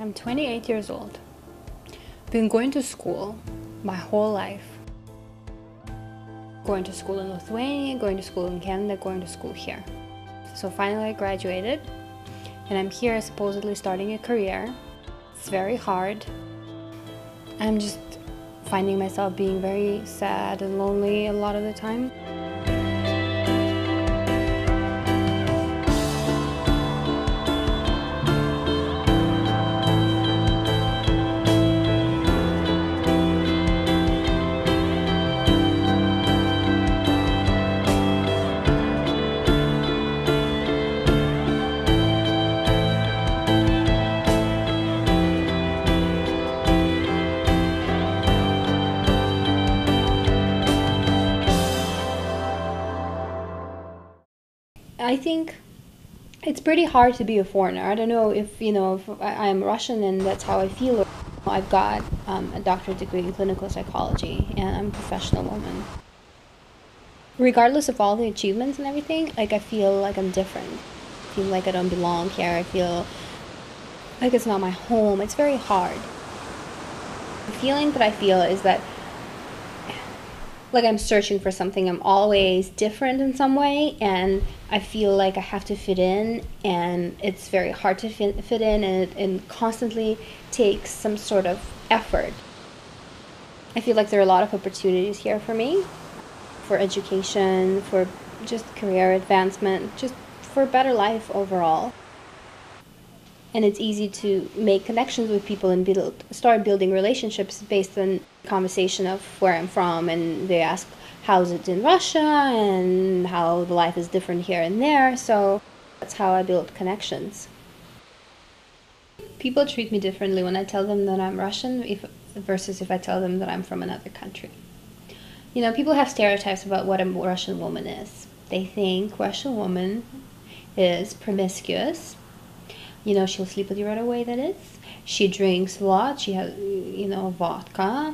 I'm 28 years old. Been going to school my whole life. Going to school in Lithuania, going to school in Canada, going to school here. So finally I graduated and I'm here supposedly starting a career. It's very hard. I'm just finding myself being very sad and lonely a lot of the time. I think it's pretty hard to be a foreigner. I don't know if, if I'm Russian and that's how I feel. I've got a doctorate degree in clinical psychology and I'm a professional woman. Regardless of all the achievements and everything, I feel like I'm different. I feel like I don't belong here. I feel like it's not my home. It's very hard. The feeling that I feel is that like I'm searching for something. I'm always different in some way, and I feel like I have to fit in, and it's very hard to fit in, and it constantly takes some sort of effort. I feel like there are a lot of opportunities here for me, for education, for just career advancement, just for a better life overall. And it's easy to make connections with people and start building relationships based on conversation of where I'm from, and they ask how's it in Russia and how the life is different here and there. So that's how I build connections. People treat me differently when I tell them that I'm Russian versus if I tell them that I'm from another country. People have stereotypes about what a Russian woman is. They think Russian woman is promiscuous. She'll sleep with you right away, that is. She drinks a lot. She has, vodka.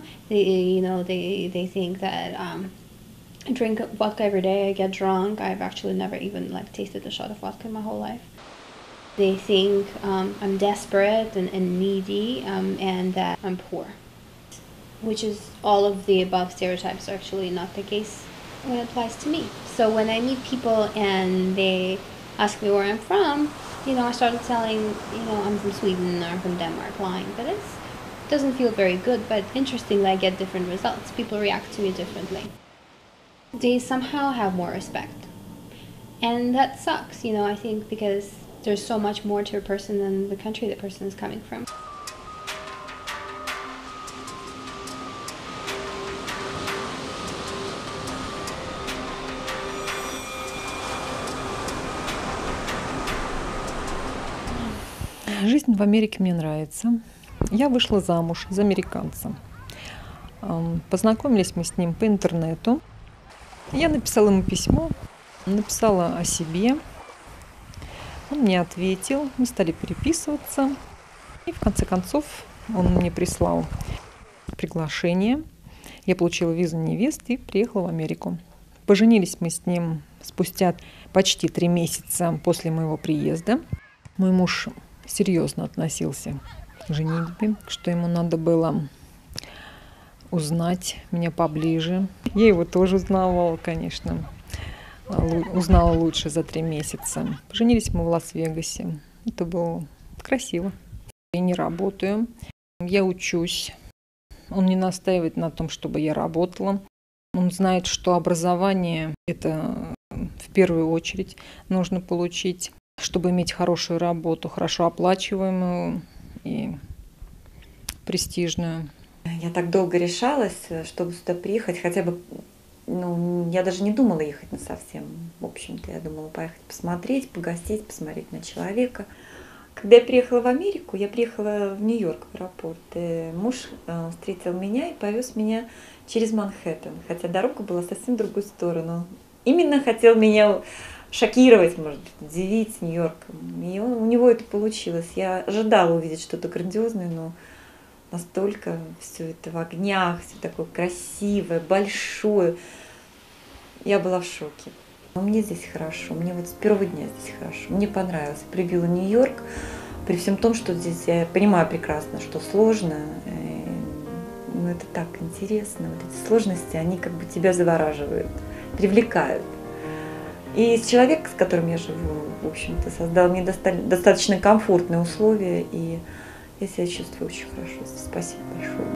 They think that I drink vodka every day. I get drunk. I've actually never even tasted a shot of vodka in my whole life. They think I'm desperate and needy and that I'm poor, which is all of the above stereotypes are actually not the case when it applies to me. So when I meet people and they ask me where I'm from, I started telling, I'm from Sweden or from Denmark, lying, but it doesn't feel very good, but interestingly, I get different results. People react to me differently. They somehow have more respect. And that sucks, I think, because there's so much more to a person than the country the person is coming from. Жизнь в Америке мне нравится. Я вышла замуж за американца. Познакомились мы с ним по интернету. Я написала ему письмо, написала о себе. Он мне ответил, мы стали переписываться. И в конце концов он мне прислал приглашение. Я получила визу невесты и приехала в Америку. Поженились мы с ним спустя почти 3 месяца после моего приезда. Мой муж серьезно относился к женитьбе, что ему надо было узнать меня поближе. Я его тоже узнавала, конечно. Узнала лучше за 3 месяца. Поженились мы в Лас-Вегасе. Это было красиво. Я не работаю. Я учусь. Он не настаивает на том, чтобы я работала. Он знает, что образование – это в первую очередь нужно получить, чтобы иметь хорошую работу, хорошо оплачиваемую и престижную. Я так долго решалась, чтобы сюда приехать, хотя бы, я даже не думала ехать насовсем. В общем-то, я думала поехать посмотреть, погостить, посмотреть на человека. Когда я приехала в Америку, я приехала в Нью-Йорк в аэропорт. И муж встретил меня и повез меня через Манхэттен, хотя дорога была совсем в другую сторону. Именно хотел меня шокировать, может быть, удивить Нью-Йорком. И у него это получилось. Я ожидала увидеть что-то грандиозное, но настолько все это в огнях, все такое красивое, большое. Я была в шоке. Но мне здесь хорошо, мне вот с первого дня здесь хорошо. Мне понравилось. Полюбила Нью-Йорк, При всем том, что здесь я понимаю прекрасно, что сложно, но это так интересно. Вот эти сложности, они как бы тебя завораживают, привлекают. И человек, с которым я живу, в общем-то, создал мне достаточно комфортные условия, и я себя чувствую очень хорошо. Спасибо большое.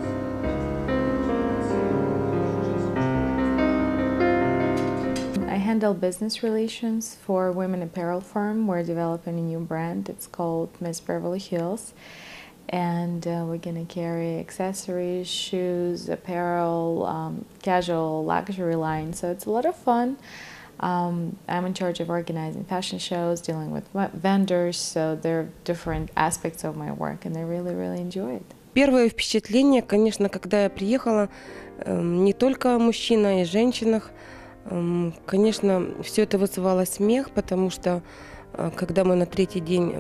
I handle business relations for women apparel firm. We're developing a new brand. It's called Miss Beverly Hills. And we're gonna carry accessories, shoes, apparel, casual, luxury line. So it's a lot of fun. I'm in charge of organizing fashion shows, dealing with vendors. So there are different aspects of my work, and I really, really enjoy it. Первое впечатление, конечно, когда я приехала, не только о мужчинах и женщинах. Конечно, все это вызывало смех, потому что когда мы на третий день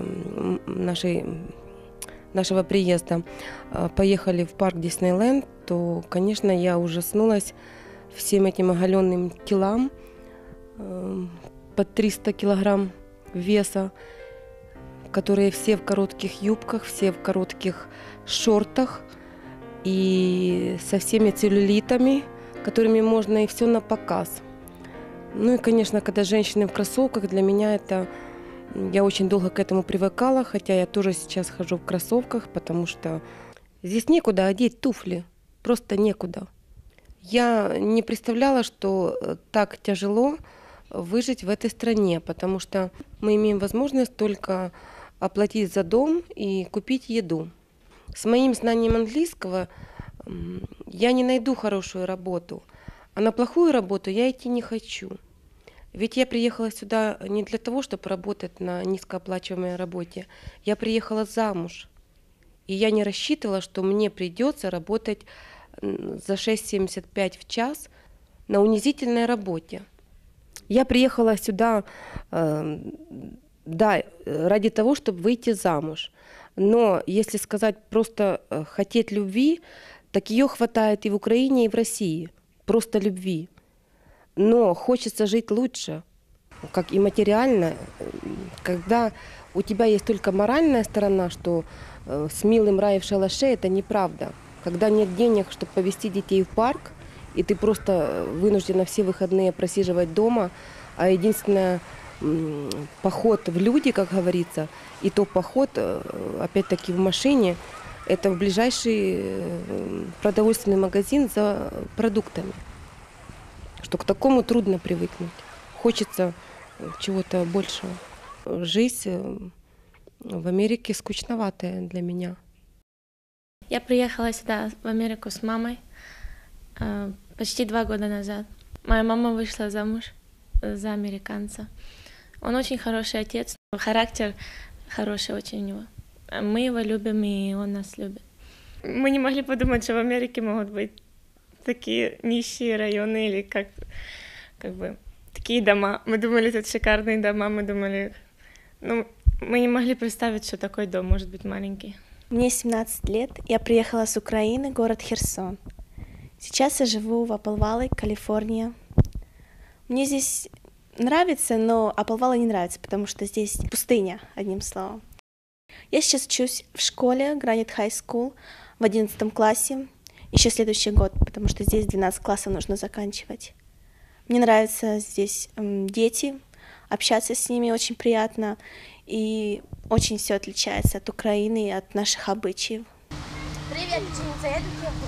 нашего приезда поехали в парк Диснейленд, то, конечно, я ужаснулась всем этим оголенным телам под 300 килограмм веса, которые все в коротких юбках, все в коротких шортах и со всеми целлюлитами, которыми можно и все на показ. Ну и, конечно, когда женщины в кроссовках, для меня это... Я очень долго к этому привыкала, хотя я тоже сейчас хожу в кроссовках, потому что здесь некуда одеть туфли, просто некуда. Я не представляла, что так тяжело выжить в этой стране, потому что мы имеем возможность только оплатить за дом и купить еду. С моим знанием английского я не найду хорошую работу, а на плохую работу я идти не хочу. Ведь я приехала сюда не для того, чтобы работать на низкооплачиваемой работе. Я приехала замуж. И я не рассчитывала, что мне придется работать за 6,75 в час на унизительной работе. Я приехала сюда, да, ради того, чтобы выйти замуж. Но если сказать просто хотеть любви, так ее хватает и в Украине, и в России. Просто любви. Но хочется жить лучше, как и материально. Когда у тебя есть только моральная сторона, что с милым рай в шалаше, это неправда. Когда нет денег, чтобы повезти детей в парк, и ты просто вынуждена все выходные просиживать дома, а единственное поход в люди, как говорится, и то поход, опять-таки, в машине, это в ближайший продовольственный магазин за продуктами. Что к такому трудно привыкнуть. Хочется чего-то большего. Жизнь в Америке скучноватая для меня. Я приехала сюда, в Америку, с мамой почти 2 года назад. Моя мама вышла замуж за американца. Он очень хороший отец, характер хороший очень у него. Мы его любим, и он нас любит. Мы не могли подумать, что в Америке могут быть такие нищие районы или как бы такие дома. Мы думали, тут шикарные дома, мы думали... Ну, мы не могли представить, что такой дом может быть маленький. Мне 17 лет, я приехала с Украины, город Херсон. Сейчас я живу в Апалвале, Калифорния. Мне здесь нравится, но Апалвале не нравится, потому что здесь пустыня, одним словом. Я сейчас учусь в школе Granite High School в 11 классе. Еще следующий год, потому что здесь 12 классов нужно заканчивать. Мне нравятся здесь дети, общаться с ними очень приятно, и очень все отличается от Украины и от наших обычаев. Привет, ученица, я тут ехала.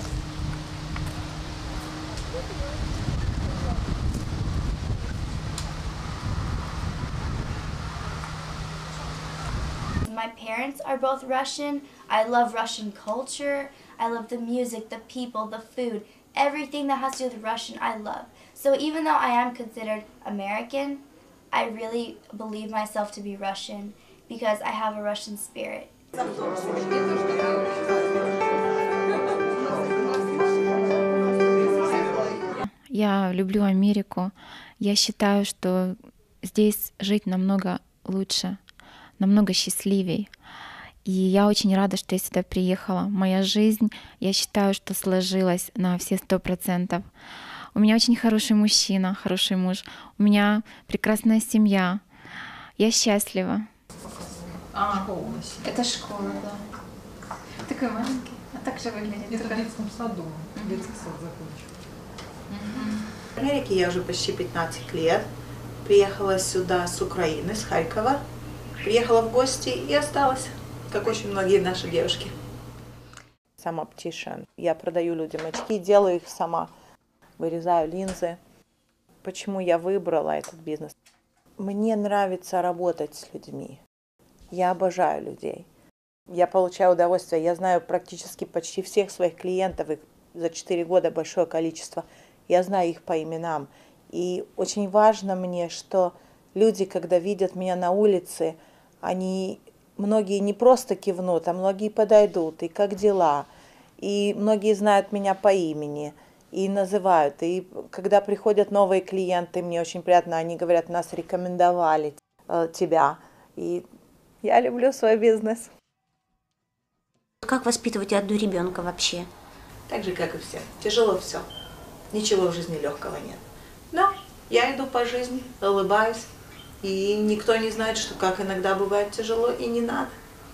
My parents are both Russian. I love Russian culture. I love the music, the people, the food, everything that has to do with Russian I love. So even though I am considered American, I really believe myself to be Russian because I have a Russian spirit. Я люблю Америку. Я считаю, что здесь жить намного лучше, намного счастливей. И я очень рада, что я сюда приехала. Моя жизнь, я считаю, что сложилась на все 100%. У меня очень хороший мужчина, хороший муж. У меня прекрасная семья. Я счастлива. Школа у нас. Это школа, да. Такой маленький. А так же выглядит. Это в детском саду. Детский сад закончил. В Америке я уже почти 15 лет. Приехала сюда с Украины, с Харькова. Приехала в гости и осталась, как очень многие наши девушки. Сам оптишн. Я продаю людям очки, делаю их сама. Вырезаю линзы. Почему я выбрала этот бизнес? Мне нравится работать с людьми. Я обожаю людей. Я получаю удовольствие. Я знаю практически почти всех своих клиентов. Их за 4 года большое количество. Я знаю их по именам. И очень важно мне, что люди, когда видят меня на улице, многие не просто кивнут, а многие подойдут. И как дела? И многие знают меня по имени. И называют. И когда приходят новые клиенты, мне очень приятно, они говорят, нас рекомендовали тебя. И я люблю свой бизнес. Как воспитывать одну ребенка вообще? Так же, как и все. Тяжело все. Ничего в жизни легкого нет. Но я иду по жизни, улыбаюсь. И никто не знает, что как иногда бывает тяжело, и не надо.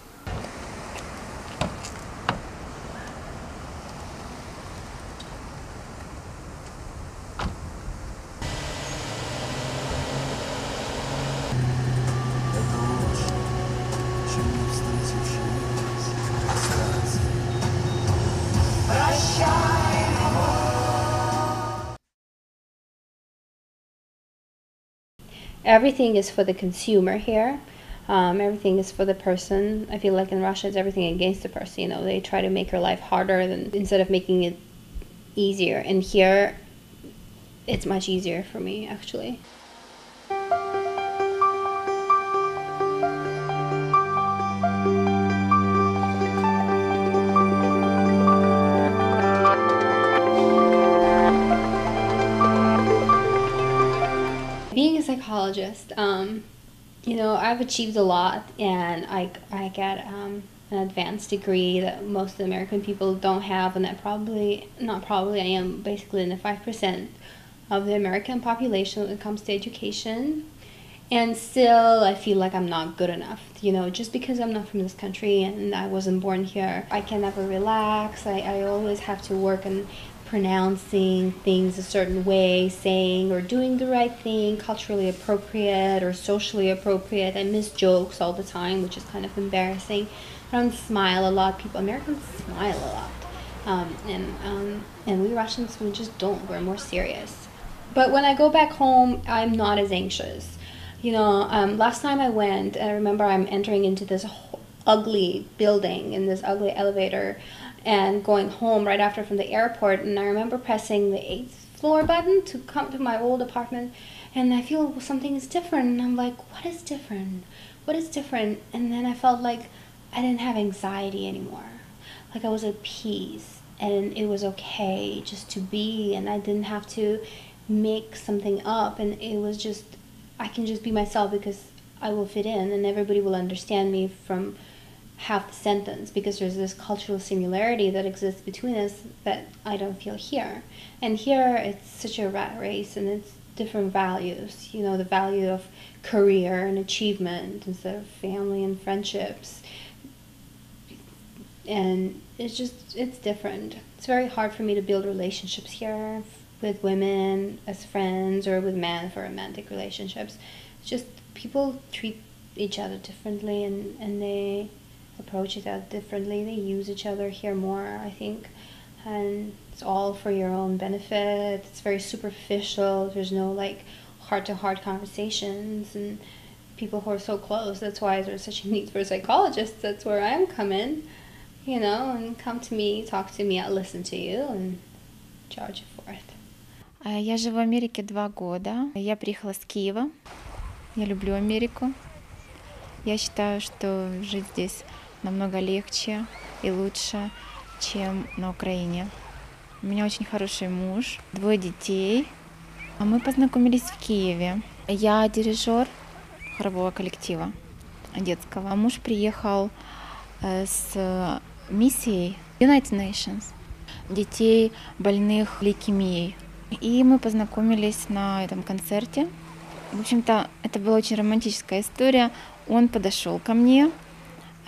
Everything is for the consumer here. Everything is for the person. I feel like in Russia it's everything against the person. You know, they try to make your life harder instead of making it easier. And here, it's much easier for me actually. Being a psychologist, you know, I've achieved a lot, and I get an advanced degree that most of the American people don't have, and that I am basically in the 5% of the American population when it comes to education. And still, I feel like I'm not good enough, you know, just because I'm not from this country and I wasn't born here. I can never relax. I always have to work on pronouncing things a certain way, saying or doing the right thing, culturally appropriate or socially appropriate. I miss jokes all the time, which is kind of embarrassing. I don't smile a lot. Americans smile a lot. And we Russians, we just don't. We're more serious. But when I go back home, I'm not as anxious. You know, last time I went, I remember I'm entering into this ugly building in this ugly elevator and going home right after from the airport, and I remember pressing the 8th floor button to come to my old apartment, and I feel something is different, and I'm like, what is different? What is different? And then I felt like I didn't have anxiety anymore. Like I was at peace, and it was okay just to be, and I didn't have to make something up, and it was just, I can just be myself because I will fit in, and everybody will understand me from half the sentence, because there's this cultural similarity that exists between us that I don't feel here. And here it's such a rat race, and it's different values, you know, the value of career and achievement instead of family and friendships. And it's different. It's very hard for me to build relationships here with women as friends or with men for romantic relationships. It's just people treat each other differently, and they approach each other differently. They use each other here more, I think, and it's all for your own benefit. It's very superficial. There's no like heart-to-heart conversations, and people who are so close. That's why there's such a need for psychologists. That's where I'm coming, you know, and come to me, talk to me, I'll listen to you and charge you for it. Я живу в Америке 2 года. Я приехала с Киева. Я люблю Америку. Я считаю, что жить здесь намного легче и лучше, чем на Украине. У меня очень хороший муж, 2 детей. Мы познакомились в Киеве. Я дирижер хорового коллектива детского. Муж приехал с миссией United Nations, детей больных лейкемией. И мы познакомились на этом концерте. В общем-то, это была очень романтическая история. Он подошел ко мне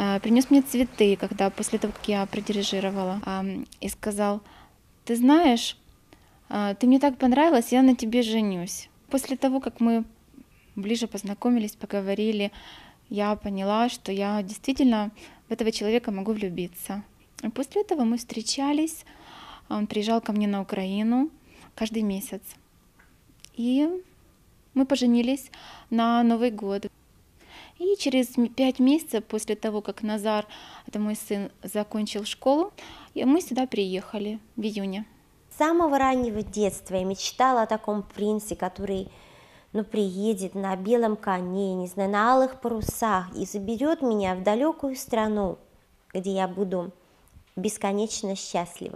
принес мне цветы, когда после того, как я продирижировала, и сказал: «Ты знаешь, ты мне так понравилась, я на тебе женюсь». После того, как мы ближе познакомились, поговорили, я поняла, что я действительно в этого человека могу влюбиться. И после этого мы встречались, он приезжал ко мне на Украину каждый месяц. И мы поженились на Новый год. И через 5 месяцев после того, как Назар, это мой сын, закончил школу, мы сюда приехали в июне. С самого раннего детства я мечтала о таком принце, который приедет на белом коне, не знаю, на алых парусах и заберет меня в далекую страну, где я буду бесконечно счастлива.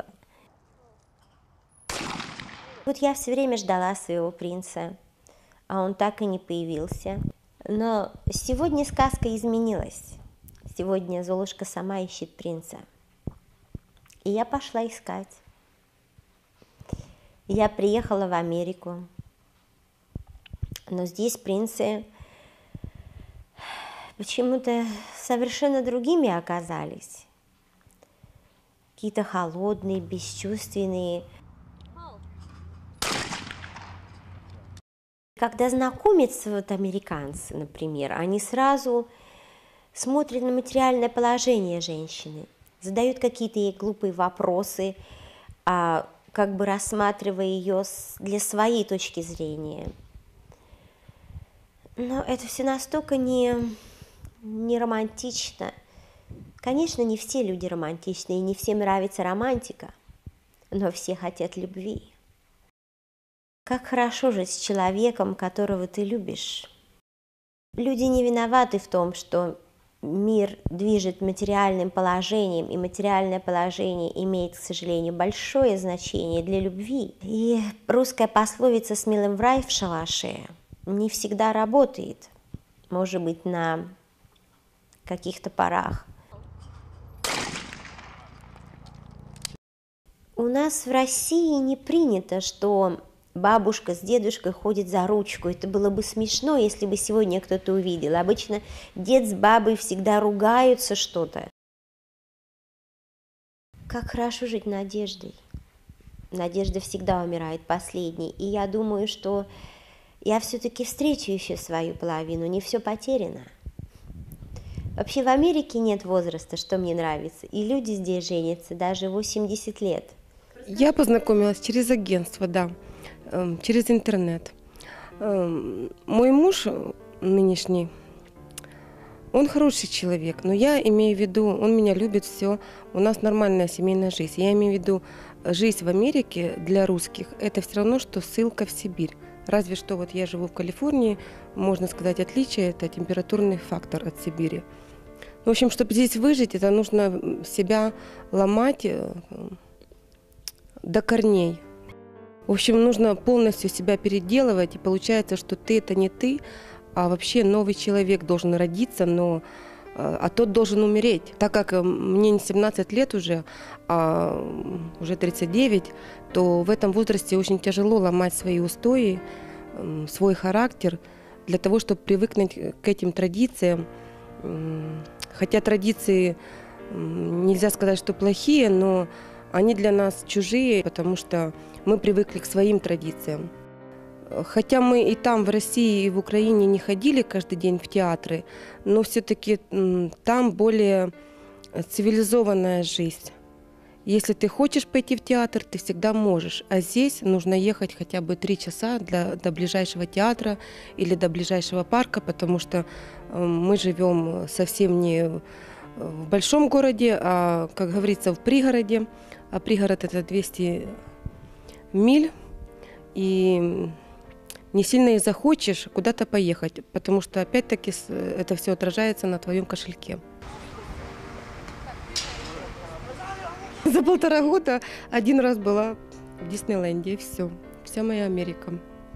Вот я все время ждала своего принца, а он так и не появился. Но сегодня сказка изменилась. Сегодня Золушка сама ищет принца. И я пошла искать. Я приехала в Америку. Но здесь принцы почему-то совершенно другими оказались. Какие-то холодные, бесчувственные. Когда знакомятся американцы, например, они сразу смотрят на материальное положение женщины, задают какие-то ей глупые вопросы, как бы рассматривая ее для своей точки зрения. Но это все настолько не романтично. Конечно, не все люди романтичны, и не всем нравится романтика, но все хотят любви. Как хорошо жить с человеком, которого ты любишь. Люди не виноваты в том, что мир движет материальным положением, и материальное положение имеет, к сожалению, большое значение для любви. И русская пословица «с милым в рай в шалаше» не всегда работает, может быть, на каких-то порах. У нас в России не принято, что бабушка с дедушкой ходят за ручку. Это было бы смешно, если бы сегодня кто-то увидел. Обычно дед с бабой всегда ругаются что-то. Как хорошо жить надеждой. Надежда всегда умирает последней. И я думаю, что я все-таки встречу еще свою половину, не все потеряно. Вообще в Америке нет возраста, что мне нравится. И люди здесь женятся даже 80 лет. Я познакомилась через агентство, да, через интернет. Мой муж нынешний, он хороший человек, но я имею в виду, он меня любит, все, у нас нормальная семейная жизнь. Я имею в виду, жизнь в Америке для русских – это все равно, что ссылка в Сибирь. Разве что вот я живу в Калифорнии, можно сказать, отличие – это температурный фактор от Сибири. В общем, чтобы здесь выжить, это нужно себя ломать до корней. В общем, нужно полностью себя переделывать, и получается, что ты – это не ты, а вообще новый человек должен родиться, а тот должен умереть. Так как мне не 17 лет уже, а уже 39, то в этом возрасте очень тяжело ломать свои устои, свой характер, для того, чтобы привыкнуть к этим традициям. Хотя традиции, нельзя сказать, что плохие, но они для нас чужие, потому что мы привыкли к своим традициям. Хотя мы и там, в России, и в Украине не ходили каждый день в театры, но все-таки там более цивилизованная жизнь. Если ты хочешь пойти в театр, ты всегда можешь. А здесь нужно ехать хотя бы 3 часа до ближайшего театра или до ближайшего парка, потому что мы живем совсем не в большом городе, а, как говорится, в пригороде. А пригород – это 200 миль. И не сильно и захочешь куда-то поехать, потому что опять-таки это все отражается на твоем кошельке. За 1,5 года 1 раз была в Диснейленде, и все. Вся моя Америка.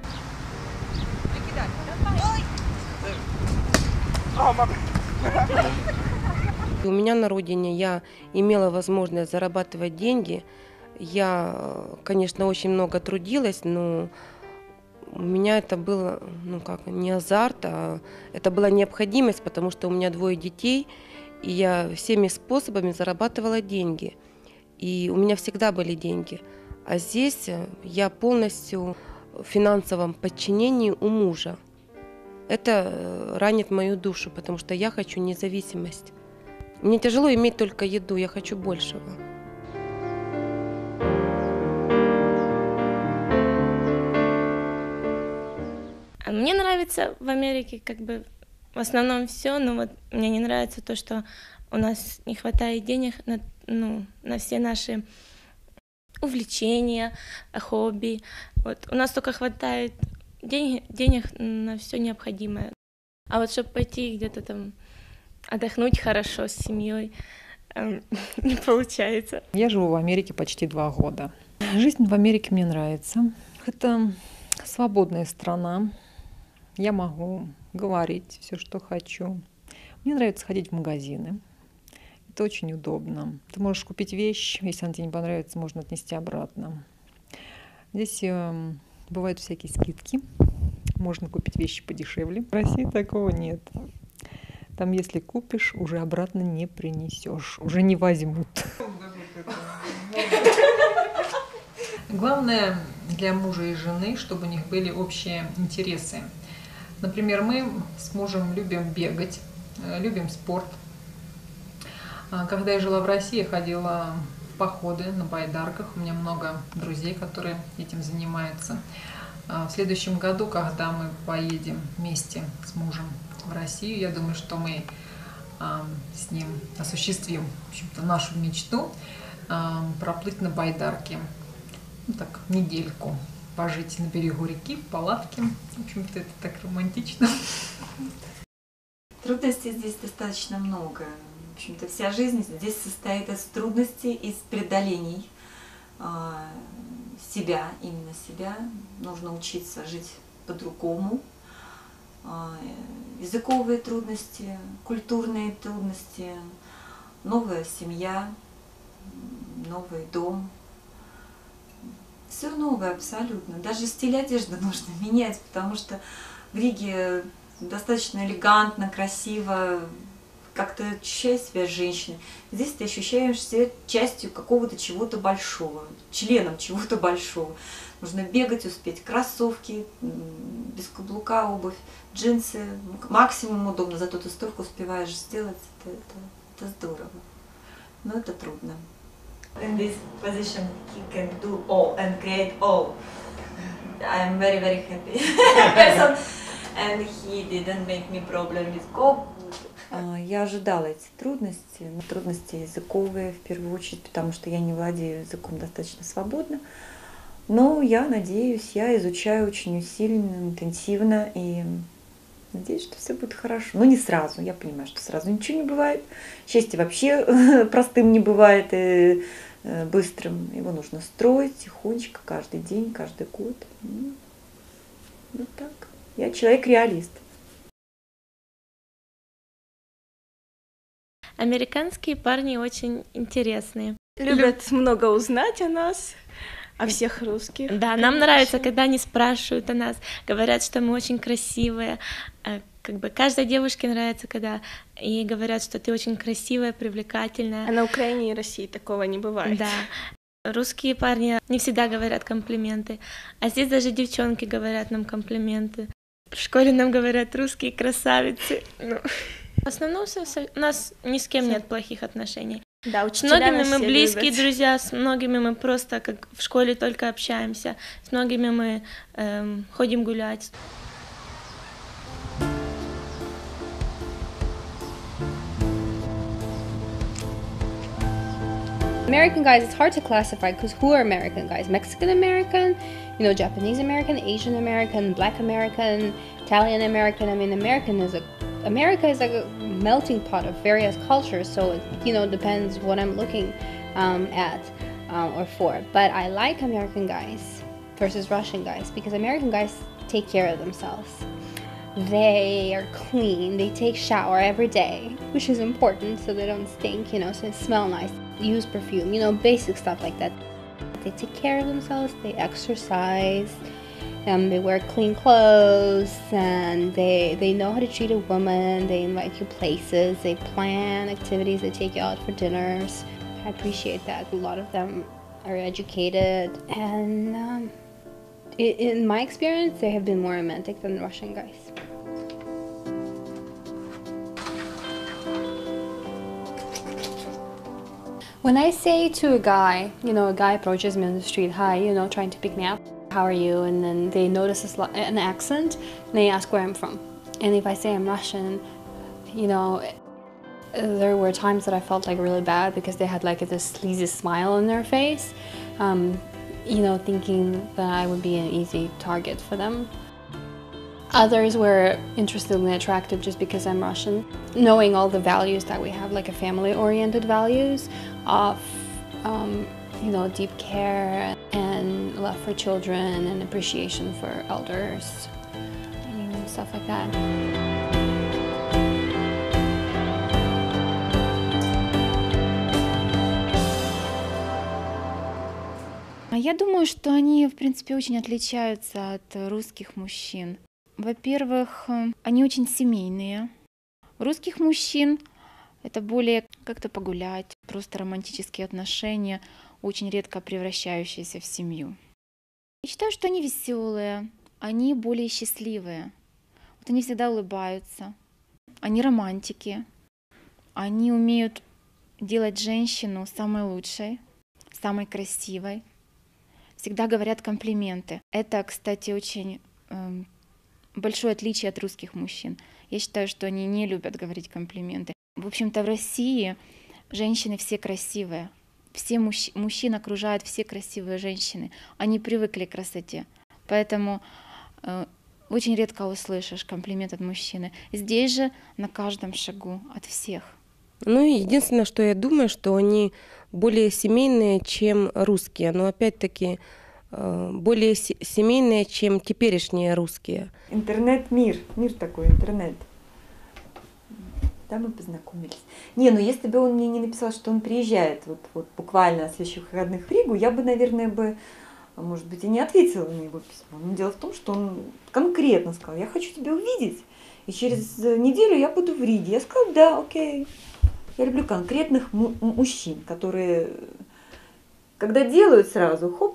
У меня на родине я имела возможность зарабатывать деньги. Я, конечно, очень много трудилась, но у меня это было, не азарт, а это была необходимость, потому что у меня 2 детей, И я всеми способами зарабатывала деньги. И у меня всегда были деньги. А здесь я полностью в финансовом подчинении у мужа. Это ранит мою душу, потому что я хочу независимость. Мне тяжело иметь только еду, я хочу большего. Мне нравится в Америке как бы в основном все, но вот мне не нравится то, что у нас не хватает денег на все наши увлечения, хобби. Вот. У нас только хватает денег на все необходимое. А вот чтобы пойти где-то там отдохнуть хорошо с семьей, не получается. Я живу в Америке почти 2 года. Жизнь в Америке мне нравится. Это свободная страна. Я могу говорить все, что хочу. Мне нравится ходить в магазины. Это очень удобно. Ты можешь купить вещь, если она тебе не понравится, можно отнести обратно. Здесь бывают всякие скидки. Можно купить вещи подешевле. В России такого нет. Там, если купишь, уже обратно не принесешь, уже не возьмут. Главное для мужа и жены, чтобы у них были общие интересы. Например, мы с мужем любим бегать, любим спорт. Когда я жила в России, я ходила в походы на байдарках. У меня много друзей, которые этим занимаются. В следующем году, когда мы поедем вместе с мужем в Россию, я думаю, что мы с ним осуществим, в общем-то, нашу мечту проплыть на байдарке. Ну, так, недельку пожить на берегу реки, в палатке. В общем-то, это так романтично. Трудностей здесь достаточно много. В общем-то, вся жизнь здесь состоит из трудностей, из преодолений себя, именно себя. Нужно учиться жить по-другому. Языковые трудности, культурные трудности, новая семья, новый дом. Все новое абсолютно. Даже стиль одежды нужно менять, потому что в Риге достаточно элегантно, красиво, как-то ощущаешь себя женщиной. Здесь ты ощущаешь себя частью какого-то чего-то большого, членом чего-то большого. Нужно бегать, успеть, кроссовки, без каблука обувь, джинсы. Максимум удобно, зато ты столько успеваешь сделать. Это здорово. Но это трудно. In this position, he can do all and create all. I am very, very happy person, and he didn't make me problem with COVID. Я ожидала эти трудности языковые в первую очередь, потому что я не владею языком достаточно свободно. Но я надеюсь, я изучаю очень усиленно, интенсивно и надеюсь, что все будет хорошо. Но не сразу, я понимаю, что сразу ничего не бывает. Счастье вообще простым не бывает и быстрым. Его нужно строить тихонечко, каждый день, каждый год. Вот так. Я человек-реалист. Американские парни очень интересные. Любят много узнать о нас, о всех русских. Да, нам нравится, когда они спрашивают о нас, говорят, что мы очень красивые. Как бы каждой девушке нравится, когда ей говорят, что ты очень красивая, привлекательная. А на Украине и России такого не бывает. Да. Русские парни не всегда говорят комплименты, а здесь даже девчонки говорят нам комплименты. В школе нам говорят русские красавицы. В основном у нас ни с кем нет плохих отношений. Да, с многими мы близкие любят. Друзья, с многими мы просто как в школе только общаемся, с многими мы ходим гулять. American guys, it's hard to classify because who are American guys? Mexican American, Japanese American, Asian American, Black American, Italian American. I mean, America is like a melting pot of various cultures, so it depends what I'm looking at or for. But I like American guys versus Russian guys because American guys take care of themselves. They are clean, they take shower every day, which is important so they don't stink, so they smell nice. Use perfume, basic stuff like that. They take care of themselves, they exercise, They wear clean clothes, and they know how to treat a woman. They invite you places, they plan activities, they take you out for dinners. I appreciate that. A lot of them are educated, and in my experience, they have been more romantic than Russian guys. When I say to a guy, a guy approaches me on the street, hi, trying to pick me up, how are you? And then they notice an accent, and they ask where I'm from. And if I say I'm Russian, there were times that I felt like really bad because they had like this sleazy smile on their face, thinking that I would be an easy target for them. Others were interested and attractive just because I'm Russian, knowing all the values that we have, like a family-oriented values of, deep care and love for children and appreciation for elders, stuff like that. Я думаю, что они, в принципе, очень отличаются от русских мужчин. Во-первых, они очень семейные. У русских мужчин это более как-то погулять, просто романтические отношения, очень редко превращающиеся в семью. Я считаю, что они веселые, они более счастливые. Вот они всегда улыбаются, они романтики, они умеют делать женщину самой лучшей, самой красивой. Всегда говорят комплименты. Это, кстати, очень большое отличие от русских мужчин. Я считаю, что они не любят говорить комплименты. В общем-то, в России женщины все красивые. Все мужчин окружают все красивые женщины. Они привыкли к красоте. Поэтому очень редко услышишь комплимент от мужчины. Здесь же на каждом шагу от всех. Единственное, что я думаю, что они более семейные, чем русские, но опять-таки более семейные, чем теперешние русские. Интернет-мир, мир такой, интернет. Да, мы познакомились. Если бы он мне не написал, что он приезжает вот буквально на следующих выходных в Ригу, я бы, наверное, может быть, и не ответила на его письмо. Но дело в том, что он конкретно сказал, я хочу тебя увидеть, и через неделю я буду в Риге. Я сказала, да, окей. Я люблю конкретных мужчин, которые, когда делают сразу, хоп,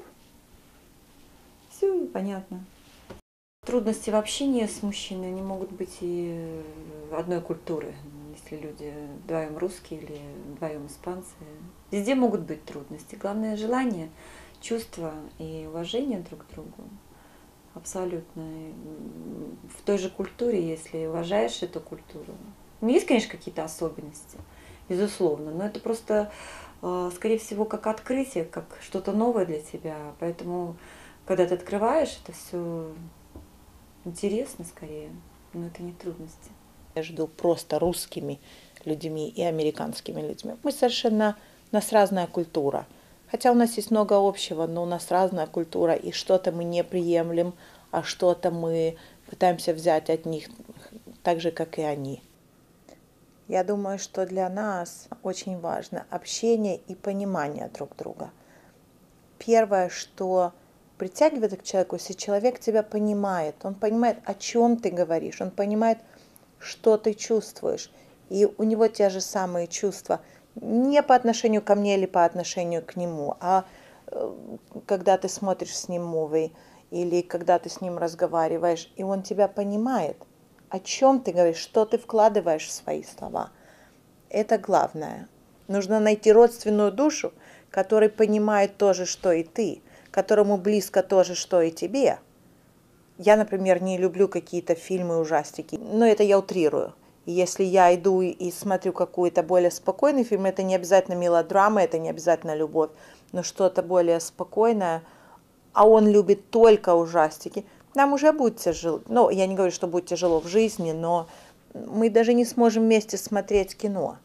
все понятно. Трудности в общении с мужчиной не могут быть и одной культуры, если люди вдвоем русские или вдвоем испанцы. Везде могут быть трудности. Главное желание, чувство и уважение друг к другу. Абсолютно. В той же культуре, если уважаешь эту культуру. Есть, конечно, какие-то особенности, безусловно, но это просто, скорее всего, как открытие, как что-то новое для тебя. Поэтому, когда ты открываешь, это все интересно скорее, но это не трудности. Между просто русскими людьми и американскими людьми. У нас разная культура. Хотя у нас есть много общего, но у нас разная культура, и что-то мы не приемлем, а что-то мы пытаемся взять от них так же, как и они. Я думаю, что для нас очень важно общение и понимание друг друга. Первое, что притягивает к человеку, если человек тебя понимает, он понимает, о чем ты говоришь, он понимает, что ты чувствуешь, и у него те же самые чувства, не по отношению ко мне или по отношению к нему, а когда ты смотришь с ним муви, или когда ты с ним разговариваешь, и он тебя понимает, о чем ты говоришь, что ты вкладываешь в свои слова. Это главное. Нужно найти родственную душу, которая понимает то же, что и ты, которому близко то же, что и тебе. Я, например, не люблю какие-то фильмы ужастики, но это я утрирую. И если я иду и смотрю какой-то более спокойный фильм, это не обязательно мелодрама, это не обязательно любовь, но что-то более спокойное, а он любит только ужастики, нам уже будет тяжело. Ну, я не говорю, что будет тяжело в жизни, но мы даже не сможем вместе смотреть кино.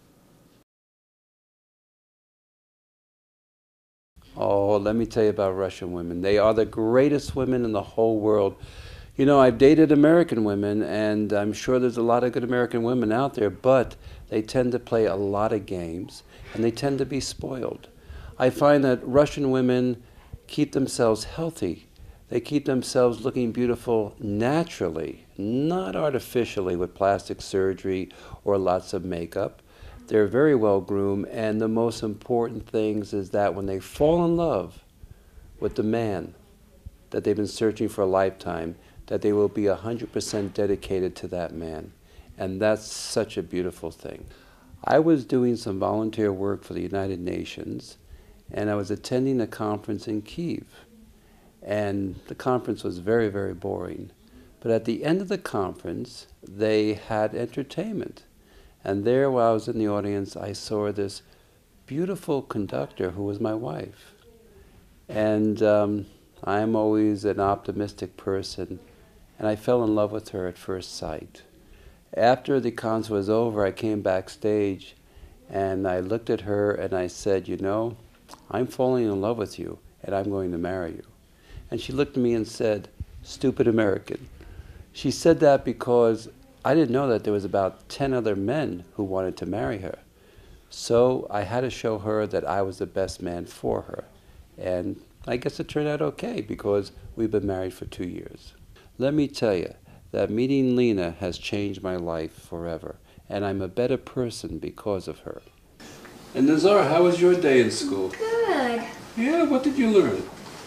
Oh, let me tell you about Russian women. They are the greatest women in the whole world. You know, I've dated American women, and I'm sure there's a lot of good American women out there, but they tend to play a lot of games, and they tend to be spoiled. I find that Russian women keep themselves healthy They keep themselves looking beautiful naturally, not artificially with plastic surgery or lots of makeup. They're very well groomed, and the most important things is that when they fall in love with the man that they've been searching for a lifetime, that they will be 100% dedicated to that man. And that's such a beautiful thing. I was doing some volunteer work for the United Nations, and I was attending a conference in Kyiv. And the conference was very, very boring. But at the end of the conference, they had entertainment. And there, while I was in the audience, I saw this beautiful conductor who was my wife. And I'm always an optimistic person, and I fell in love with her at first sight. After the concert was over, I came backstage, and I looked at her and I said, you know, I'm falling in love with you, and I'm going to marry you. And she looked at me and said, stupid American. She said that because I didn't know that there was about 10 other men who wanted to marry her. So I had to show her that I was the best man for her. And I guess it turned out okay because we've been married for 2 years. Let me tell you that meeting Lena has changed my life forever. And I'm a better person because of her. And Nazar, how was your day in school? Good. Yeah, what did you learn?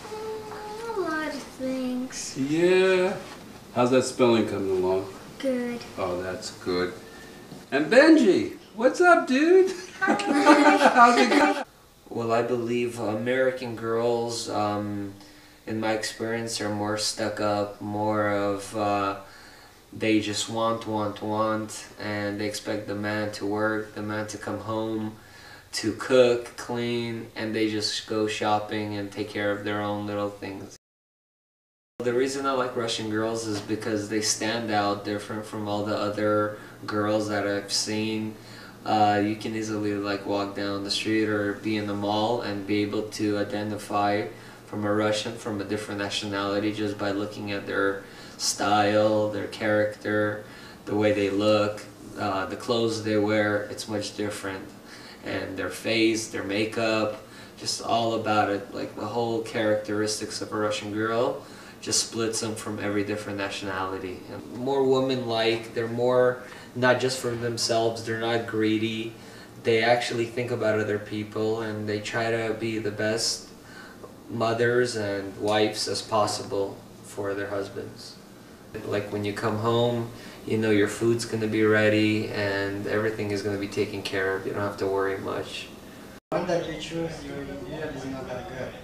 A lot of things. Yeah. How's that spelling coming along? Good. Oh, that's good. And Benji, what's up, dude? How's it going? Well, I believe American girls, in my experience, are more stuck up, more of they just want, and they expect the man to work, the man to come home, to cook, clean, and they just go shopping and take care of their own little things. The reason I like Russian girls is because they stand out different from all the other girls that I've seen. You can easily like walk down the street or be in the mall and be able to identify from a Russian from a different nationality just by looking at their style, their character, the way they look, the clothes they wear. It's much different. And their face, their makeup, just all about it. Like the whole characteristics of a Russian girl just splits them from every different nationality. And more woman-like, they're more not just for themselves, they're not greedy. They actually think about other people and they try to be the best mothers and wives as possible for their husbands. Like when you come home, you know your food's going to be ready and everything is going to be taken care of. You don't have to worry much. One that you choose, you usually is not that good.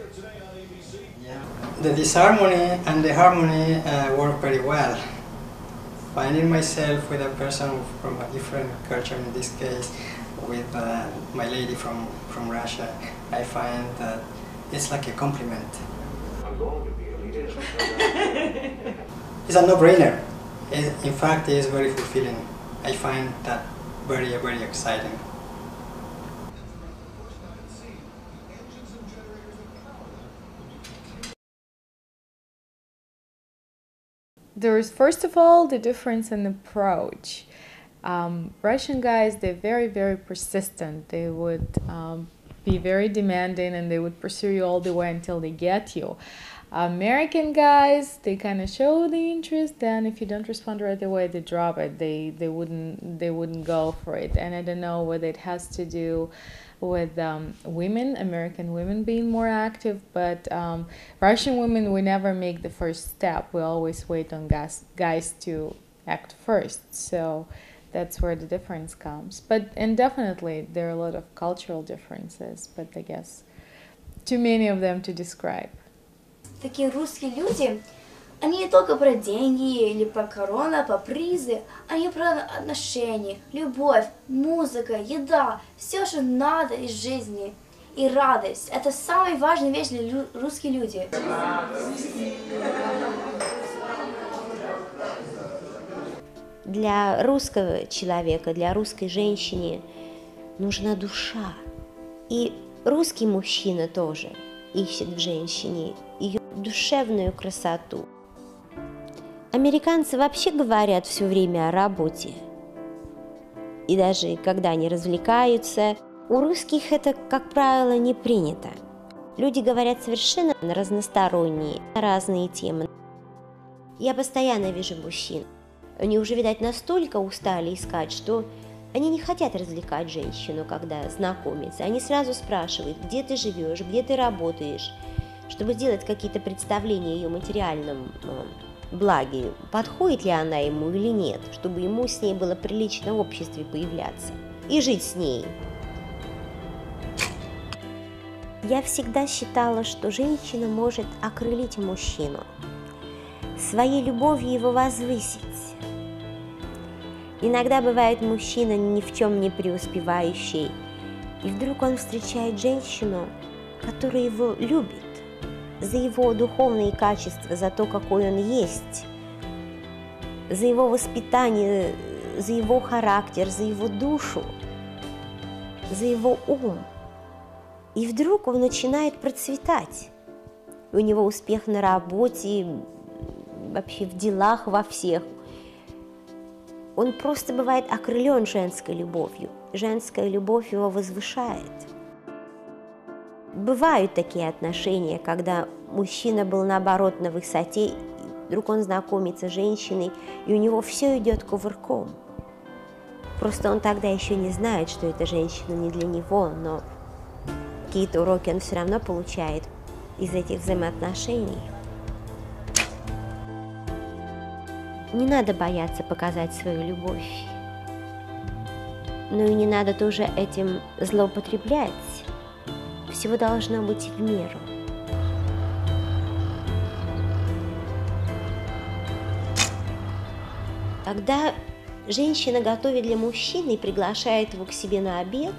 Yeah. The disharmony and the harmony work very well. Finding myself with a person from a different culture, in this case with my lady from Russia, I find that it's like a compliment. It's a no-brainer. In fact, it is very fulfilling. I find that very, very exciting. There's first of all the difference in approach. Russian guys, they're very, very persistent. They would be very demanding and they would pursue you all the way until they get you. American guys, they kind of show the interest, then if you don't respond right away, they drop it. They wouldn't go for it. And I don't know whether it has to do with women, American women being more active, but Russian women, we never make the first step. We always wait on guys to act first. So that's where the difference comes. And definitely there are a lot of cultural differences, but I guess too many of them to describe. Такие русские люди, они не только про деньги или про корона, про призы, они про отношения, любовь, музыка, еда, все, что надо из жизни. И радость. Это самая важная вещь для русских людей. Для русского человека, для русской женщины нужна душа. И русский мужчина тоже ищет в женщине ее душевную красоту. Американцы вообще говорят все время о работе. И даже когда они развлекаются, у русских это, как правило, не принято. Люди говорят совершенно разносторонние, на разные темы. Я постоянно вижу мужчин. Они уже, видать, настолько устали искать, что они не хотят развлекать женщину, когда знакомятся. Они сразу спрашивают, где ты живешь, где ты работаешь, чтобы сделать какие-то представления о ее материальном благе, подходит ли она ему или нет, чтобы ему с ней было прилично в обществе появляться и жить с ней. Я всегда считала, что женщина может окрылить мужчину, своей любовью его возвысить. Иногда бывает мужчина ни в чем не преуспевающий, и вдруг он встречает женщину, которая его любит, за его духовные качества, за то, какой он есть, за его воспитание, за его характер, за его душу, за его ум. И вдруг он начинает процветать. У него успех на работе, вообще в делах во всех. Он просто бывает окрылен женской любовью. Женская любовь его возвышает. Бывают такие отношения, когда мужчина был наоборот на высоте, и вдруг он знакомится с женщиной, и у него все идет кувырком. Просто он тогда еще не знает, что эта женщина не для него, но какие-то уроки он все равно получает из этих взаимоотношений. Не надо бояться показать свою любовь, но и не надо тоже этим злоупотреблять. Всего должно быть в меру. Когда женщина готовит для мужчины и приглашает его к себе на обед,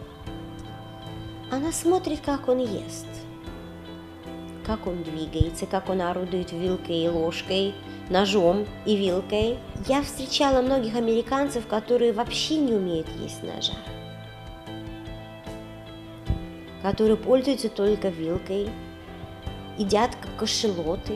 она смотрит, как он ест, как он двигается, как он орудует вилкой и ложкой, ножом и вилкой. Я встречала многих американцев, которые вообще не умеют есть ножа, которые пользуются только вилкой, едят как кашалоты.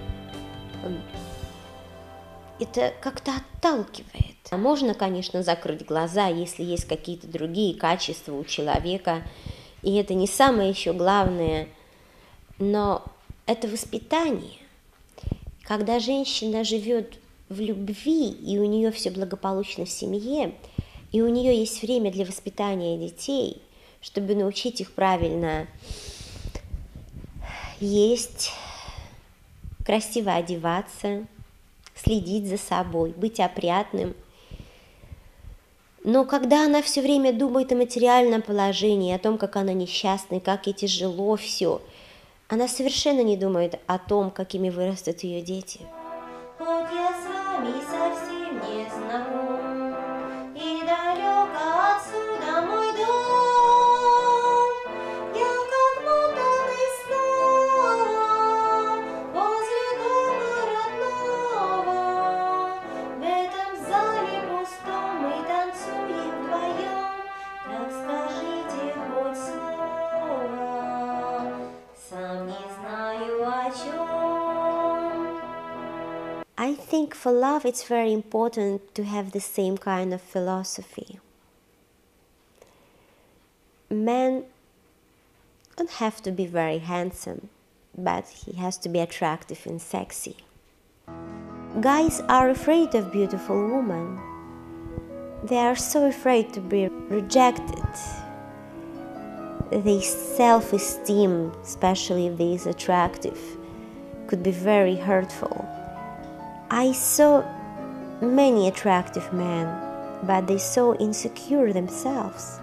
Это как-то отталкивает. Можно, конечно, закрыть глаза, если есть какие-то другие качества у человека, и это не самое еще главное, но это воспитание. Когда женщина живет в любви, и у нее все благополучно в семье, и у нее есть время для воспитания детей, чтобы научить их правильно есть, красиво одеваться, следить за собой, быть опрятным. Но когда она все время думает о материальном положении, о том, как она несчастна, как ей тяжело все, она совершенно не думает о том, какими вырастут ее дети. Хоть я с вами совсем не знаком, и далеко отсюда мой дом, я как мотанный снова возле дома родного. В этом зале пустом мы танцуем вдвоем, так скажите хоть слово, сам не знаю о чем. I think for love it's very important to have the same kind of philosophy. Man don't have to be very handsome, but he has to be attractive and sexy. Guys are afraid of beautiful women. They are so afraid to be rejected. Their self-esteem, especially if they is attractive, could be very hurtful. I saw many attractive men, but they're so insecure themselves.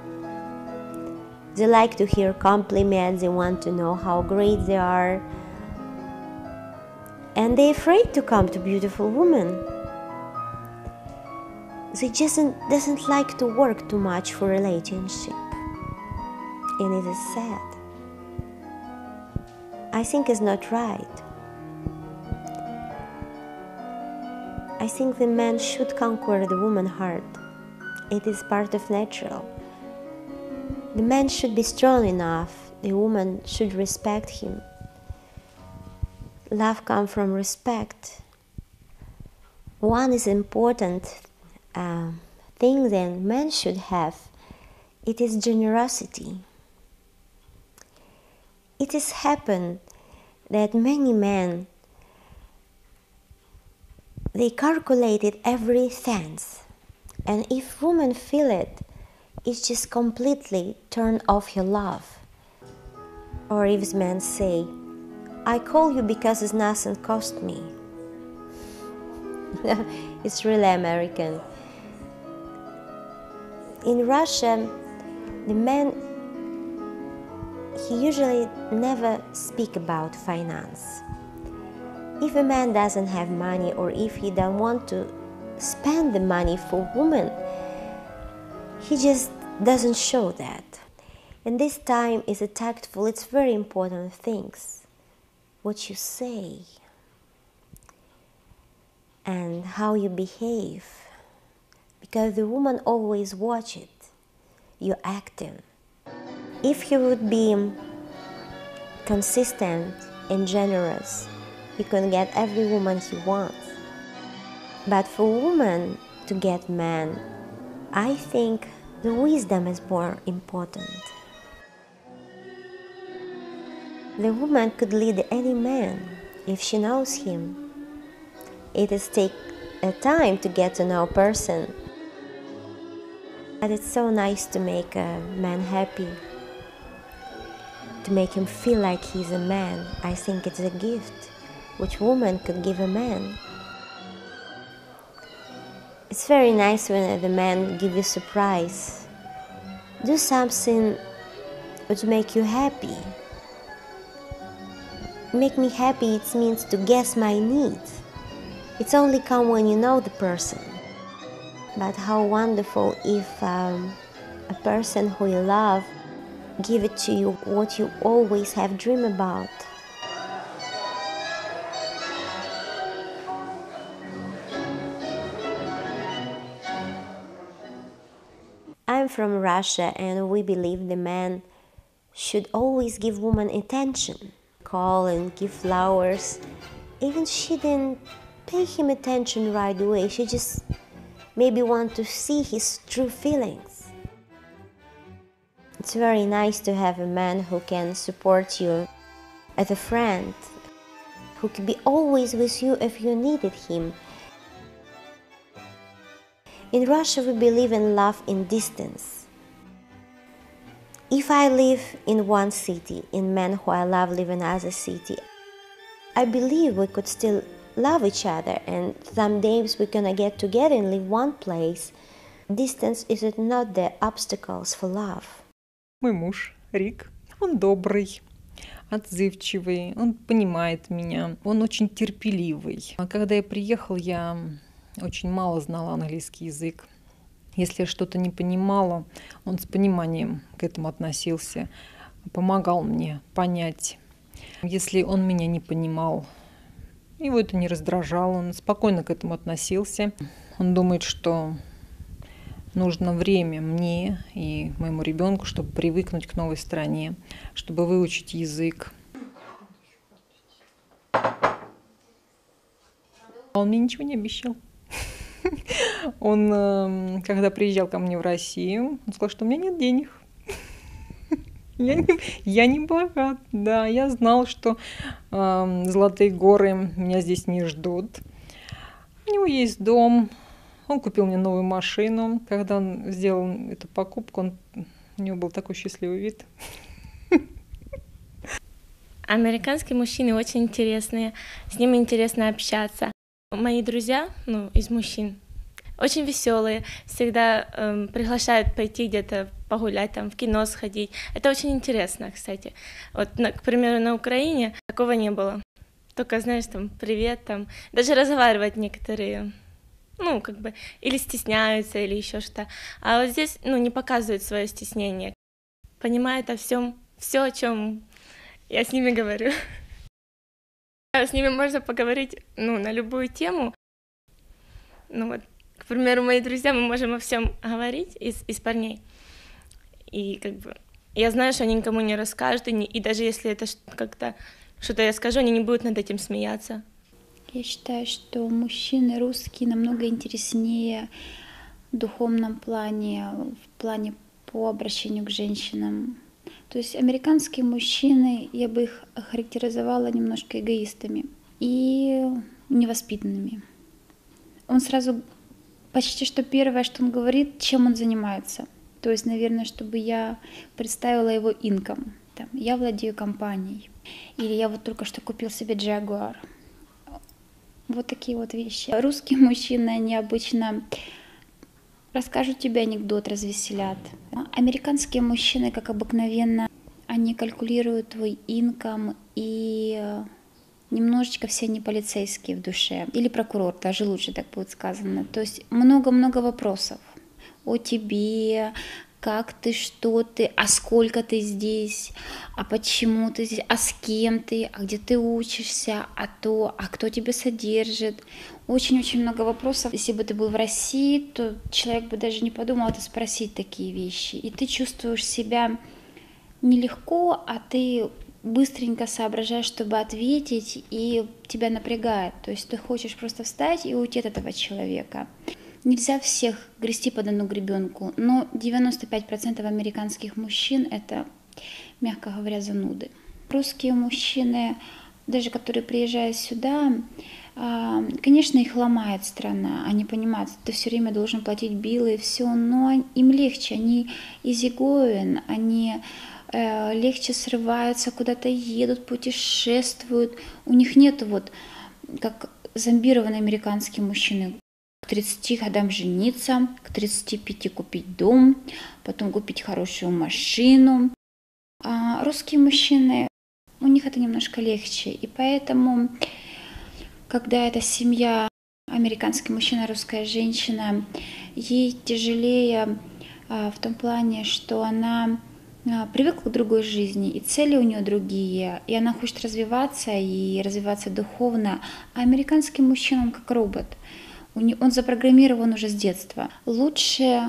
They like to hear compliments, they want to know how great they are, and they're afraid to come to beautiful women. They just doesn't like to work too much for a relationship, and it is sad. I think it's not right. I think the man should conquer the woman's heart. It is part of natural. The man should be strong enough. The woman should respect him. Love comes from respect. One is important thing that men should have. It is generosity. it has happened that many men, they calculated every cent, and if women feel it, it's just completely turn off your love. Or if men say, I call you because it's nothing cost me. It's really American. In Russia, the man, he usually never speak about finance. If a man doesn't have money, or if he don't want to spend the money for women, he just doesn't show that. And this time is a tactful, it's very important things. What you say and how you behave. Because the woman always watch it. You're acting. If you would be consistent and generous, you can get every woman you want. But for women to get men, I think the wisdom is more important. The woman could lead any man if she knows him. It is take a time to get to know a person. But it's so nice to make a man happy, to make him feel like he's a man. I think it's a gift which woman could give a man. It's very nice when the man give you surprise. Do something which make you happy. Make me happy, it means to guess my needs. It's only come when you know the person. But how wonderful if a person who you love give it to you what you always have dreamed about. I'm from Russia, and we believe the man should always give woman attention. Call and give flowers. Even she didn't pay him attention right away. She just maybe want to see his true feelings. It's very nice to have a man who can support you as a friend, who can be always with you if you needed him. In Russia, we believe in love in distance. If I live in one city, in men who I love live in another city, I believe we could still love each other, and some days we're gonna get together and live one place. Distance is not the obstacles for love. Мой муж, Рик, он добрый, отзывчивый, он понимает меня, он очень терпеливый. А когда я приехал, я очень мало знала английский язык. Если я что-то не понимала, он с пониманием к этому относился, помогал мне понять. Если он меня не понимал, его это не раздражало, он спокойно к этому относился. Он думает, что нужно время мне и моему ребенку, чтобы привыкнуть к новой стране, чтобы выучить язык. Он мне ничего не обещал. Он, когда приезжал ко мне в Россию, он сказал, что у меня нет денег. Я не богат, да, я знал, что золотые горы меня здесь не ждут. У него есть дом, он купил мне новую машину. Когда он сделал эту покупку, у него был такой счастливый вид. Американские мужчины очень интересные, с ними интересно общаться. Мои друзья, из мужчин, очень веселые, всегда приглашают пойти где-то погулять, там, в кино сходить. Это очень интересно, кстати. Вот, к примеру, на Украине такого не было. Только, знаешь, там, привет, там, даже разговаривать некоторые, или стесняются, или еще что-то. А вот здесь, не показывают свое стеснение. Понимают о всем, все, о чем я с ними говорю. С ними можно поговорить, на любую тему. К примеру, мои друзья, мы можем о всем говорить из парней. И я знаю, что они никому не расскажут, и даже если это как-то что-то я скажу, они не будут над этим смеяться. Я считаю, что мужчины русские намного интереснее в духовном плане, в плане по обращению к женщинам. То То есть американские мужчины, я бы их охарактеризовала немножко эгоистами и невоспитанными. Он сразу, почти что первое, что он говорит, чем он занимается. То есть, наверное, чтобы я представила его инком. Там, я владею компанией. Или я вот только что купил себе Jaguar. Вот такие вот вещи. Русские мужчины, они обычно расскажут тебе анекдот, развеселят. Американские мужчины, как обыкновенно, они калькулируют твой инком и немножечко все не полицейские в душе. Или прокурор, даже лучше так будет сказано. То есть много-много вопросов о тебе, как ты, что ты, а сколько ты здесь, а почему ты здесь, а с кем ты, а где ты учишься, а кто тебя содержит. Очень-очень много вопросов. Если бы ты был в России, то человек бы даже не подумал это спросить такие вещи. И ты чувствуешь себя нелегко, а ты быстренько соображаешь, чтобы ответить, и тебя напрягает. То есть ты хочешь просто встать и уйти от этого человека. Нельзя всех грести под одну гребенку, но 95% американских мужчин — это, мягко говоря, зануды. Русские мужчины, даже которые приезжают сюда, конечно, их ломает страна, они понимают, что ты все время должен платить биллы и все, но им легче, они easygoing, они легче срываются, куда-то едут, путешествуют. У них нет вот, как зомбированные американские мужчины, к 30 годам жениться, к 35 купить дом, потом купить хорошую машину. А русские мужчины, у них это немножко легче. И поэтому, когда эта семья, американский мужчина, русская женщина, ей тяжелее в том плане, что она привыкла к другой жизни, и цели у нее другие, и она хочет развиваться и развиваться духовно. А американский мужчина, он как робот. Он запрограммирован уже с детства. Лучше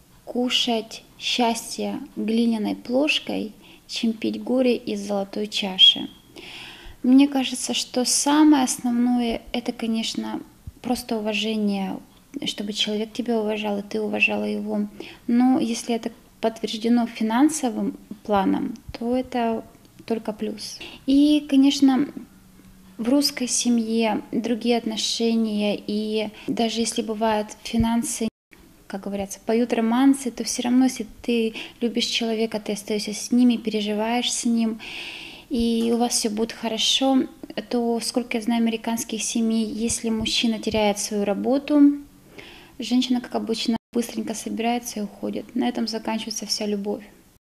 кушать счастье глиняной плошкой, чем пить горе из золотой чаши. Мне кажется, что самое основное — это, конечно, просто уважение, чтобы человек тебя уважал, и ты уважала его. Но если это подтверждено финансовым планом, то это только плюс. И, конечно, в русской семье другие отношения, и даже если бывают финансы, как говорится, поют романсы, то все равно, если ты любишь человека, ты остаешься с ним, переживаешь с ним, и у вас все будет хорошо, то, сколько я знаю американских семей, если мужчина теряет свою работу, женщина, как обычно, быстренько собирается и уходит. На этом заканчивается вся любовь.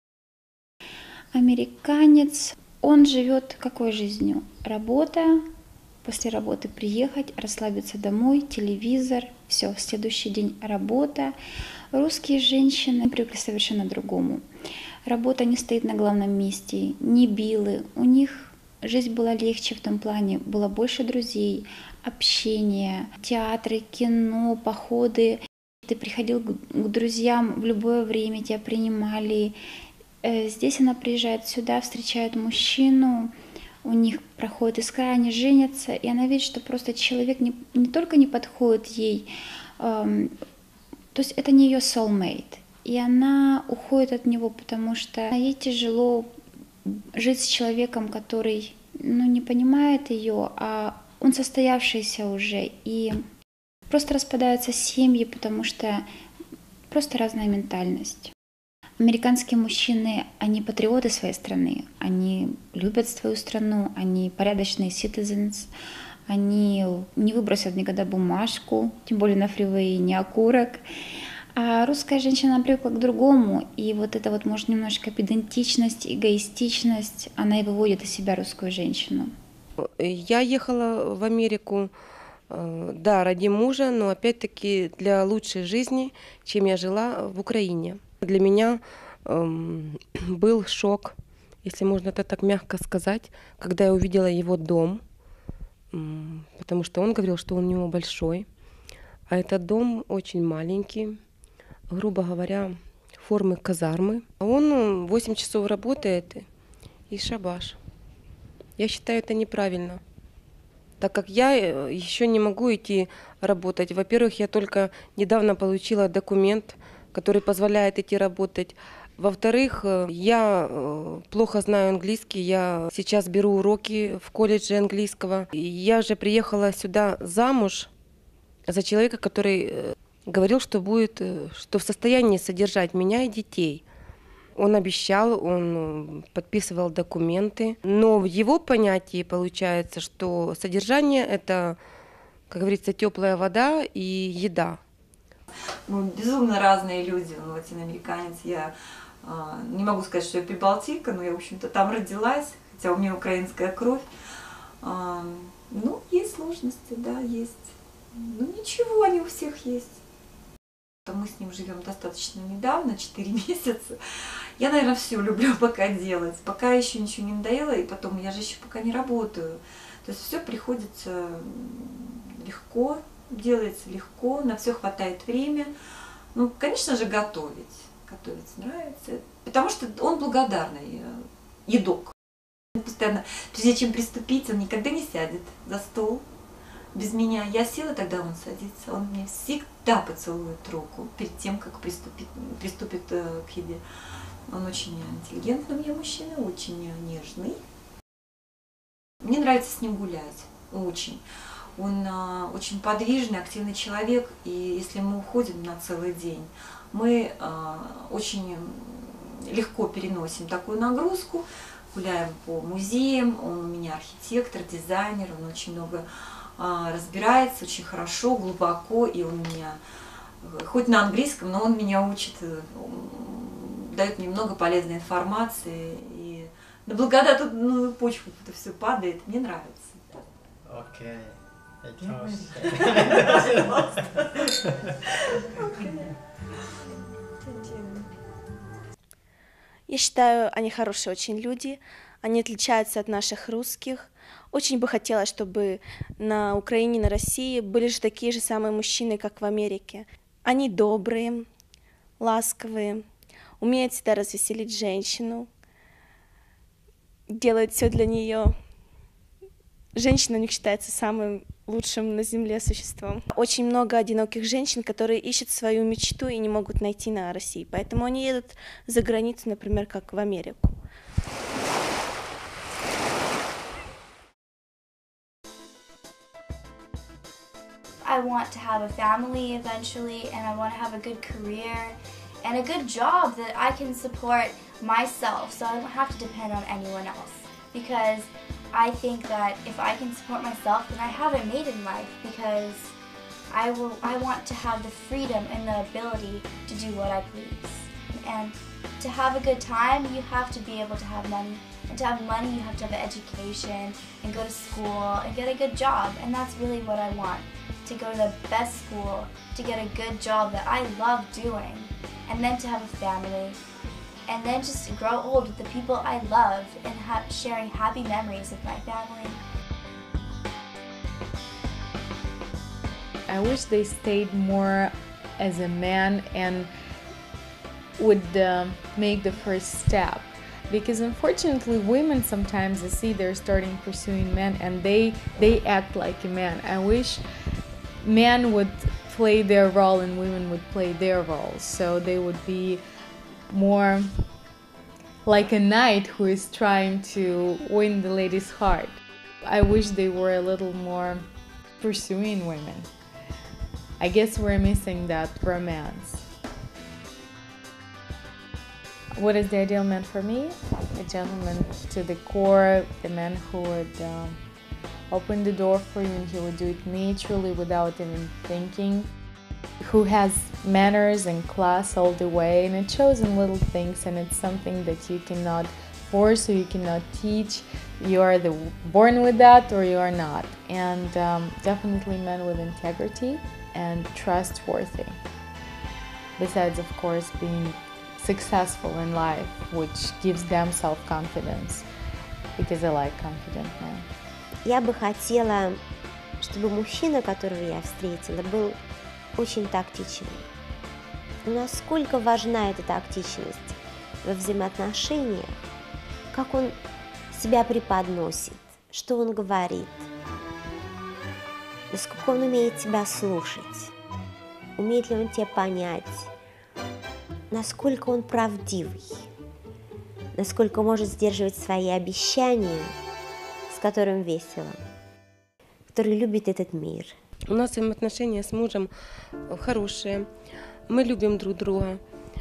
Американец, он живет какой жизнью? Работа, после работы приехать, расслабиться домой, телевизор, все, следующий день работа. Русские женщины привыкли совершенно другому. Работа не стоит на главном месте, не биллы. У них жизнь была легче в том плане, было больше друзей, общения, театры, кино, походы. Ты приходил к друзьям в любое время, тебя принимали. Здесь она приезжает сюда, встречает мужчину, у них проходит искра, они женятся, и она видит, что просто человек не только не подходит ей, то есть это не ее soulmate, и она уходит от него, потому что ей тяжело жить с человеком, который не понимает ее, а он состоявшийся уже, и просто распадаются семьи, потому что просто разная ментальность. Американские мужчины, они патриоты своей страны, они любят свою страну, они порядочные citizens, они не выбросят никогда бумажку, тем более на фривее, не окурок. А русская женщина привыкла к другому, и вот эта вот, может, немножко педантичность, эгоистичность, она и выводит из себя русскую женщину. Я ехала в Америку, да, ради мужа, но опять-таки для лучшей жизни, чем я жила в Украине. Для меня был шок, если можно это так мягко сказать, когда я увидела его дом, потому что он говорил, что он у него большой, а этот дом очень маленький, грубо говоря, формы казармы. Он 8 часов работает и шабаш. Я считаю, это неправильно, так как я еще не могу идти работать. Во-первых, я только недавно получила документ, который позволяет идти работать. Во-вторых, я плохо знаю английский. Я сейчас беру уроки в колледже английского. Я же приехала сюда замуж за человека, который говорил, что будет, что в состоянии содержать меня и детей. Он обещал, он подписывал документы. Но в его понятии получается, что содержание — это, как говорится, теплая вода и еда. Мы безумно разные люди. Он латиноамериканец. Я не могу сказать, что я прибалтийка, но я, в общем-то, там родилась, хотя у меня украинская кровь. Ну, есть сложности, да, есть. Ну, ничего, они у всех есть. Мы с ним живем достаточно недавно, 4 месяца. Я, наверное, все люблю пока делать, пока еще ничего не надоело, и потом я же еще пока не работаю. То есть все приходится легко, делается легко, на все хватает время. Ну, конечно же, готовить. Готовить нравится, потому что он благодарный едок. Он постоянно, прежде чем приступить, он никогда не сядет за стол без меня. Я села, тогда он садится. Он мне всегда поцелует руку перед тем, как приступит к еде. Он очень интеллигентный у меня мужчина, очень нежный. Мне нравится с ним гулять, очень. Он очень подвижный, активный человек, и если мы уходим на целый день, мы очень легко переносим такую нагрузку, гуляем по музеям, он у меня архитектор, дизайнер, он очень много разбирается, очень хорошо, глубоко, и он меня, хоть на английском, но он меня учит, дает мне много полезной информации, и на благодатную почву это все падает, мне нравится. Окей. Я считаю, они хорошие очень люди, они отличаются от наших русских. Очень бы хотелось, чтобы на Украине, на России были же такие же самые мужчины, как в Америке. Они добрые, ласковые, умеют всегда развеселить женщину, делают все для нее. Женщина у них считается самым лучшим на земле существом. Очень много одиноких женщин, которые ищут свою мечту и не могут найти на России. Поэтому они едут за границу, например, как в Америку. I want to have a family eventually, and I want to have a good career and a good job that I can support myself, so I don't have to depend on anyone else. Because I think that if I can support myself, then I haven't made in life, because I want to have the freedom and the ability to do what I please. And to have a good time, you have to be able to have money. And to have money, you have to have an education and go to school and get a good job. And that's really what I want. To go to the best school, to get a good job that I love doing, and then to have a family. And then just to grow old with the people I love and sharing happy memories with my family. I wish they stayed more as a man and would make the first step, because unfortunately women sometimes, I see they're starting pursuing men and they act like a man. I wish men would play their role and women would play their roles, so they would be more like a knight who is trying to win the lady's heart. I wish they were a little more pursuing women. I guess we're missing that romance. What is the ideal man for me? A gentleman to the core, the man who would open the door for you and he would do it naturally without even thinking, who has manners and class all the way, and it shows in little things, and it's something that you cannot force or you cannot teach. You are born with that or you are not. And definitely men with integrity and trustworthy. Besides, of course, being successful in life, which gives them self-confidence, because I like confident men. Я бы хотела, чтобы мужчина, которого я встретила, был очень тактичным. Насколько важна эта тактичность во взаимоотношениях, как он себя преподносит, что он говорит, насколько он умеет тебя слушать, умеет ли он тебя понять, насколько он правдивый, насколько может сдерживать свои обещания, с которым весело, который любит этот мир. У нас взаимоотношения с мужем хорошие, мы любим друг друга,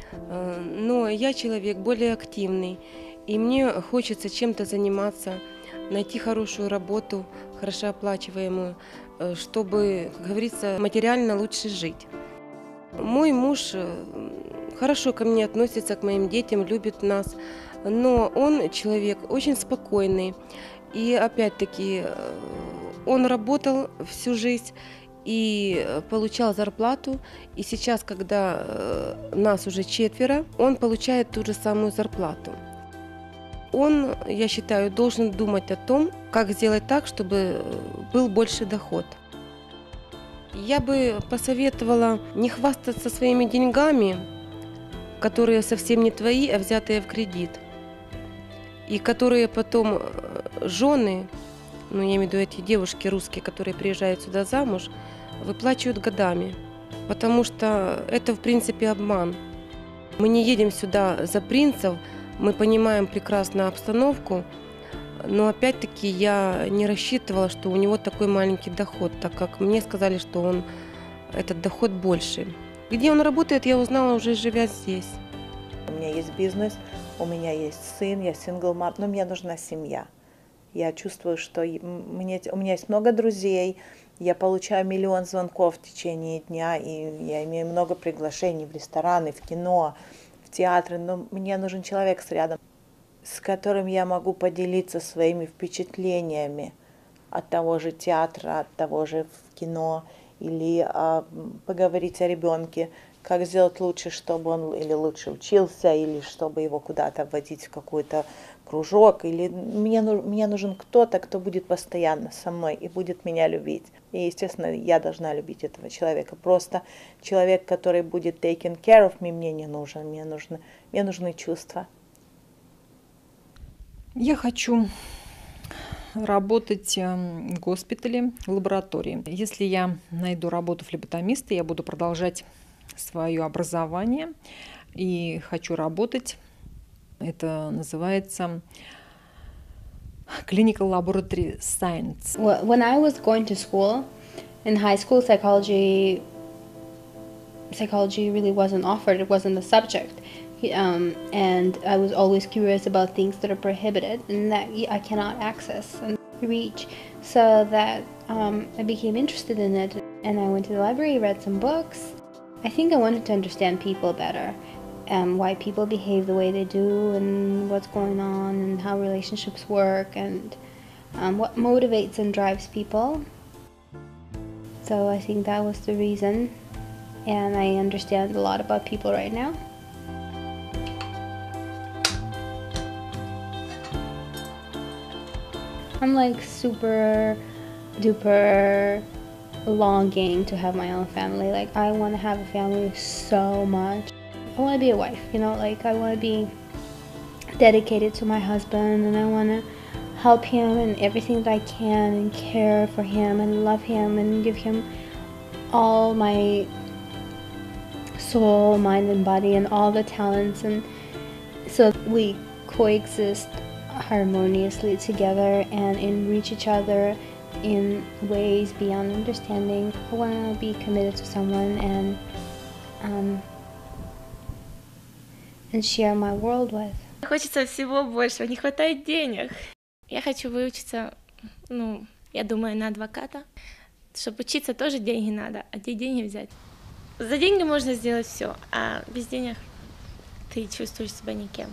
но я человек более активный, и мне хочется чем-то заниматься, найти хорошую работу, хорошо оплачиваемую, чтобы, как говорится, материально лучше жить. Мой муж хорошо ко мне относится, к моим детям, любит нас, но он человек очень спокойный. И опять-таки он работал всю жизнь и получал зарплату. И сейчас, когда нас уже 4, он получает ту же самую зарплату. Он, я считаю, должен думать о том, как сделать так, чтобы был больше доход. Я бы посоветовала не хвастаться своими деньгами, которые совсем не твои, а взятые в кредит. И которые потом жены, ну я имею в виду эти девушки русские, которые приезжают сюда замуж, выплачивают годами. Потому что это в принципе обман. Мы не едем сюда за принцев, мы понимаем прекрасно обстановку, но опять-таки я не рассчитывала, что у него такой маленький доход, так как мне сказали, что этот доход больше. Где он работает, я узнала уже живя здесь. У меня есть бизнес, у меня есть сын, я single mom, но мне нужна семья. Я чувствую, что у меня есть много друзей, я получаю миллион звонков в течение дня, и я имею много приглашений в рестораны, в кино, в театры, но мне нужен человек рядом, с которым я могу поделиться своими впечатлениями от того же театра, от того же кино, или поговорить о ребенке, как сделать лучше, чтобы он или лучше учился, или чтобы его куда-то вводить в какой-то кружок. Или мне нужен кто-то, кто будет постоянно со мной и будет меня любить. И, естественно, я должна любить этого человека. Просто человек, который будет taking care of me, мне не нужен. Мне нужны чувства. Я хочу работать в госпитале, в лаборатории. Если я найду работу флеботомиста, я буду продолжать свое образование и хочу работать. Это называется Clinical Laboratory Science. When I was going to school, in high school, psychology really wasn't offered. It wasn't a subject. And I was always curious about things that are prohibited and that I cannot access and reach. So that I became interested in it, and I went to the library, read some books. I think I wanted to understand people better, why people behave the way they do, and what's going on, and how relationships work, and what motivates and drives people. So I think that was the reason, and I understand a lot about people right now. I'm like super duper longing to have my own family. Like I want to have a family so much. I want to be a wife, like I want to be dedicated to my husband, and I want to help him in everything that I can and care for him and love him and give him all my soul, mind and body and all the talents, and so we coexist harmoniously together and enrich each other in ways beyond understanding. I want to be committed to someone and share my world with. Хочется всего большего, не хватает денег. Я хочу выучиться, я думаю, на адвоката. Чтобы учиться, тоже деньги надо, а где деньги взять? За деньги можно сделать все, а без денег ты чувствуешь себя никем.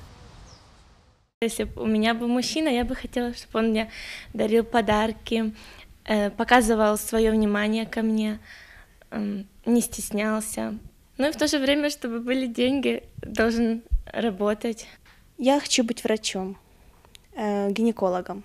Если бы у меня был мужчина, я бы хотела, чтобы он мне дарил подарки, показывал свое внимание ко мне, не стеснялся. Ну и в то же время, чтобы были деньги, должен работать. Я хочу быть врачом, гинекологом.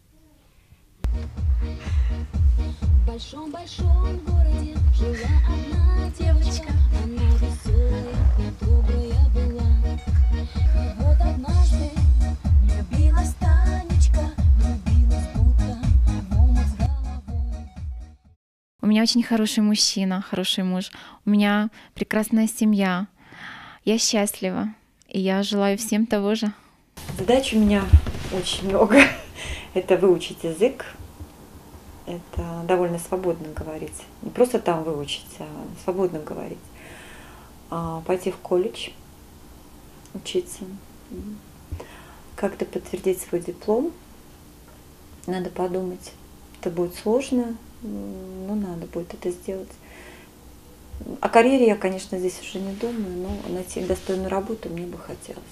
В большом-большом городе жила одна девочка. Она веселая и добрая была. И вот однажды влюбилась Танечка, влюбилась будто в омут с головой. У меня очень хороший мужчина, хороший муж. У меня прекрасная семья. Я счастлива, и я желаю всем того же. Задач у меня очень много. Это выучить язык, это довольно свободно говорить. Не просто там выучить, а свободно говорить. Пойти в колледж, учиться, как-то подтвердить свой диплом. Надо подумать. Это будет сложно, но надо будет это сделать. О карьере я, конечно, здесь уже не думаю, но найти достойную работу мне бы хотелось.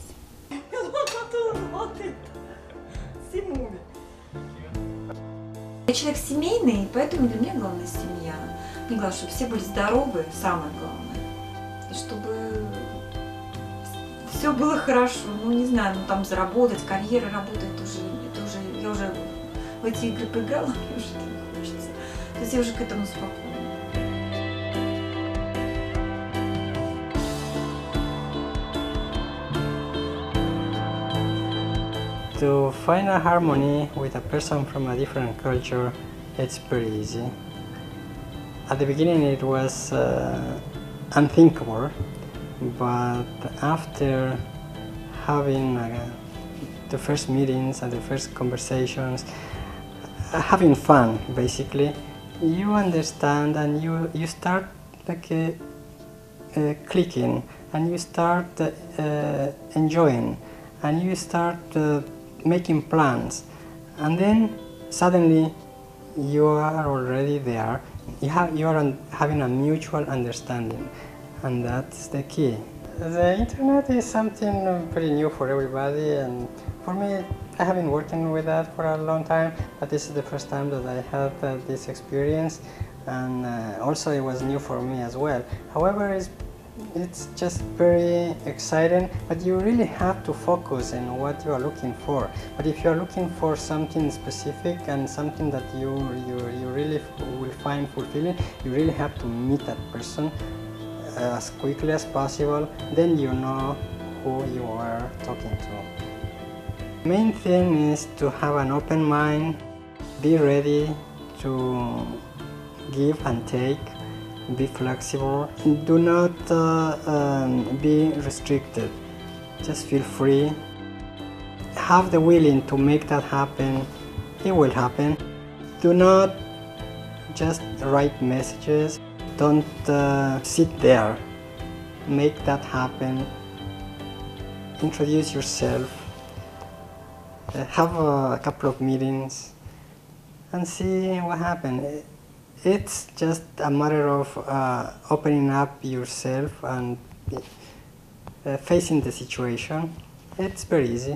Я человек семейный, поэтому для меня главная семья. Мне главное, чтобы все были здоровы, самое главное. И чтобы все было хорошо. Ну, не знаю, ну там заработать, карьера, работа, это уже, я уже в эти игры поиграла, мне уже не хочется. То есть я уже к этому спокойна. To find a harmony with a person from a different culture, it's pretty easy. At the beginning it was unthinkable, but after having the first meetings and the first conversations, having fun basically, you understand and you start like clicking, and you start enjoying, and you start making plans, and then suddenly you are already there. You are having a mutual understanding, and that's the key. The internet is something pretty new for everybody, and for me, I have been working with that for a long time, but this is the first time that I had this experience, and also it was new for me as well. However, it's just very exciting, but you really have to focus on what you are looking for. But if you are looking for something specific and something that you really will find fulfilling, you really have to meet that person as quickly as possible. Then you know who you are talking to. Main thing is to have an open mind, be ready to give and take, be flexible, do not be restricted, just feel free, have the willing to make that happen, it will happen. Do not just write messages, don't sit there, make that happen, introduce yourself, have a couple of meetings and see what happens. It's just a matter of opening up yourself and facing the situation. It's very easy.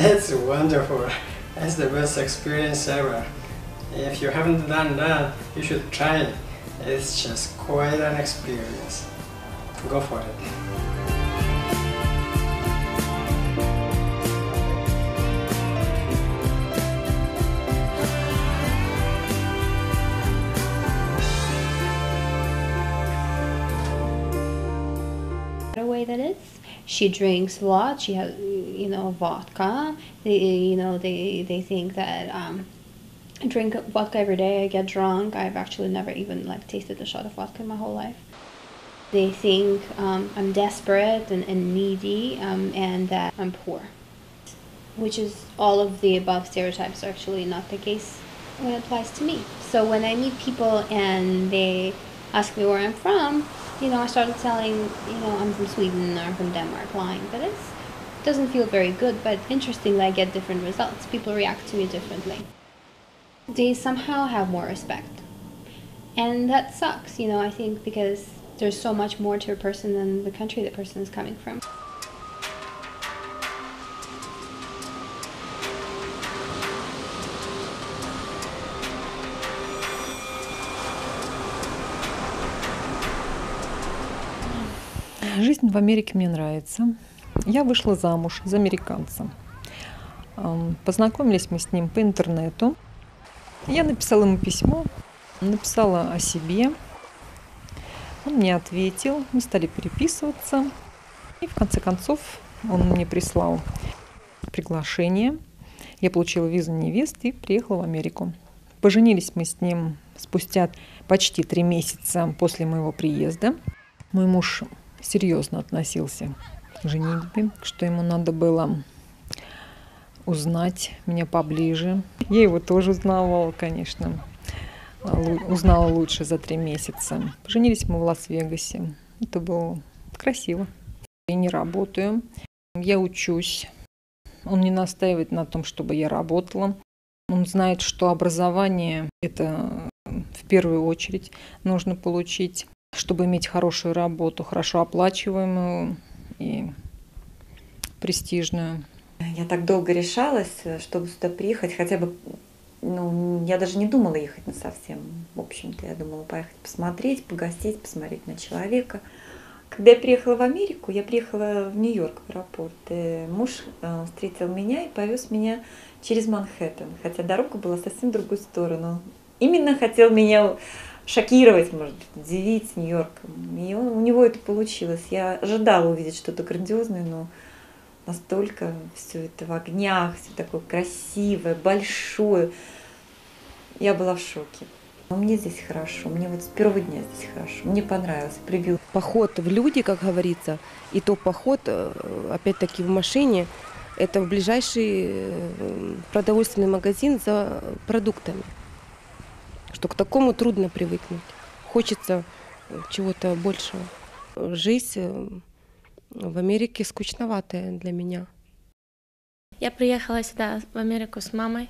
It's wonderful. It's the best experience ever. If you haven't done that, you should try it. It's just quite an experience. Go for it. The way that is, she drinks a lot. She has, vodka. They think that I drink vodka every day. I get drunk. I've actually never even tasted a shot of vodka in my whole life. They think I'm desperate and needy, and that I'm poor, which is all of the above stereotypes are actually not the case when it applies to me. So when I meet people and they ask me where I'm from, I started telling, I'm from Sweden or I'm from Denmark, lying, but it doesn't feel very good, but interestingly I get different results. People react to me differently. They somehow have more respect. And that sucks, I think, because there's so much more to a person than the country the person is coming from. Жизнь в Америке мне нравится. Я вышла замуж за американца. Познакомились мы с ним по интернету. Я написала ему письмо, написала о себе. Он мне ответил, мы стали переписываться. И в конце концов он мне прислал приглашение. Я получила визу невесты и приехала в Америку. Поженились мы с ним спустя почти 3 месяца после моего приезда. Мой муж серьезно относился к женитьбе, что ему надо было узнать меня поближе. Я его тоже узнавала, конечно. Узнала лучше за 3 месяца. Поженились мы в Лас-Вегасе. Это было красиво. Я не работаю. Я учусь. Он не настаивает на том, чтобы я работала. Он знает, что образование – это в первую очередь нужно получить, чтобы иметь хорошую работу, хорошо оплачиваемую и престижную. Я так долго решалась, чтобы сюда приехать, хотя бы, я даже не думала ехать насовсем. В общем-то, я думала поехать посмотреть, погостить, посмотреть на человека. Когда я приехала в Америку, я приехала в Нью-Йорк в аэропорт. И муж встретил меня и повез меня через Манхэттен, хотя дорога была совсем в другую сторону. Именно хотел меня шокировать, может быть, удивить Нью-Йорком. И у него это получилось. Я ожидала увидеть что-то грандиозное, но настолько все это в огнях, все такое красивое, большое. Я была в шоке. Но мне здесь хорошо, мне вот с первого дня здесь хорошо, мне понравилось, привил. Поход в люди, как говорится, и то поход, опять-таки, в машине, это в ближайший продовольственный магазин за продуктами. Что к такому трудно привыкнуть. Хочется чего-то большего. Жизнь в Америке скучноватая для меня. Я приехала сюда, в Америку, с мамой